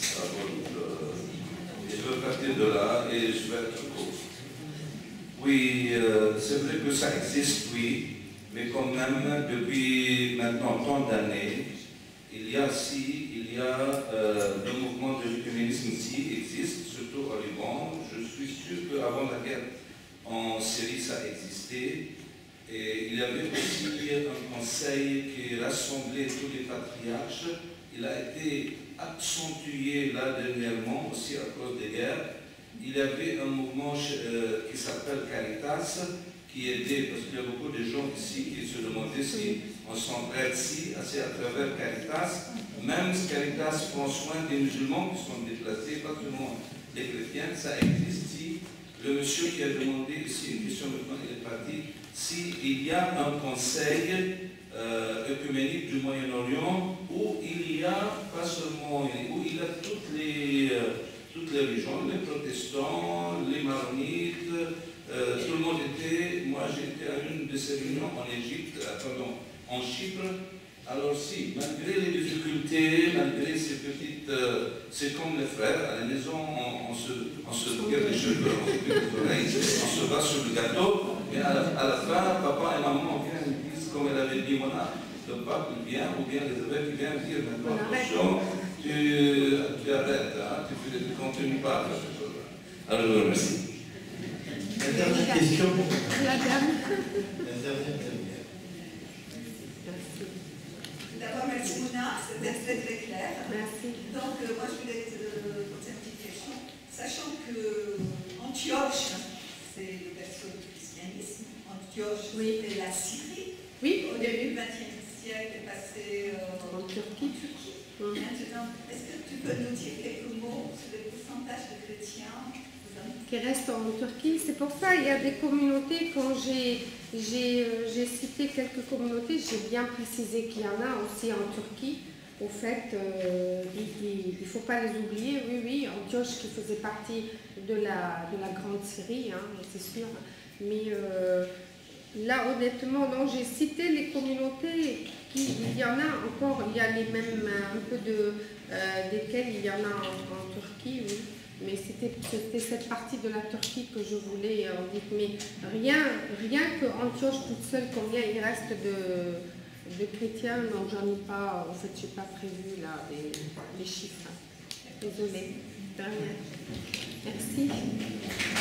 Et je vais partir de là et je vais être court. Oui, euh, c'est vrai que ça existe, oui, mais quand même, depuis maintenant tant d'années, il y a si, il y a euh, le mouvement de l'œcuménisme qui existe, surtout au Liban. Je suis sûr qu'avant la guerre en Syrie, ça existait. Et il y avait aussi un conseil qui rassemblait tous les patriarches. Il a été accentué là dernièrement aussi à cause des guerres. Il y avait un mouvement euh, qui s'appelle Caritas, qui aidait, parce qu'il y a beaucoup de gens ici qui se demandaient si on s'entraide si, assez à travers Caritas. Même Caritas prend soin des musulmans qui sont déplacés, pas seulement les chrétiens, ça existe ici. Le monsieur qui a demandé ici une question, maintenant il est parti, s'il y a un conseil euh, œcuménique du Moyen-Orient où il y a, pas seulement, où il y a toutes les, euh, toutes les religions, les protestants, les maronites, euh, tout le monde était, moi j'étais à une de ces réunions en Égypte, euh, pardon, en Chypre. Alors si, malgré les difficultés, malgré ces petites, euh, c'est comme les frères, à la maison on, on se, on se tire les cheveux, on se tire les oreilles, on se bat sur le gâteau, mais à la, à la fin, papa et maman viennent et disent, comme elle avait dit, Mona, le pape vient, ou bien les évêques viennent dire, maintenant attention, tu, tu arrêtes, hein, tu ne continues pas à faire ces choses-là. Alors je vous remercie. La dernière question. La dame. La dernière. D'abord, merci Mona, c'était très clair. Merci. Donc, euh, moi, je voulais te poser une petite question. Sachant que Antioche, c'est le berceau du christianisme, Antioche, oui. c'était la Syrie. Oui, au début du vingtième siècle, est passé euh, en Turquie. Turquie. Hum. Maintenant, est-ce que tu peux nous dire quelques mots sur le pourcentage de chrétiens qui restent en Turquie? C'est pour ça il y a des communautés, quand j'ai j'ai cité quelques communautés, j'ai bien précisé qu'il y en a aussi en Turquie. Au fait, euh, il ne faut pas les oublier. Oui, oui, Antioche qui faisait partie de la, de la Grande Syrie, hein, c'est sûr. Mais euh, là, honnêtement, non, j'ai cité les communautés, qui, il y en a encore, il y a les mêmes, un peu de, euh, desquelles il y en a en, en Turquie, oui. Mais c'était cette partie de la Turquie que je voulais en dire. Mais rien, rien que Antioche toute seule, combien il reste de, de chrétiens, non, j'en ai pas, en fait, je n'ai pas prévu là les, les chiffres. Désolée. De rien. Merci.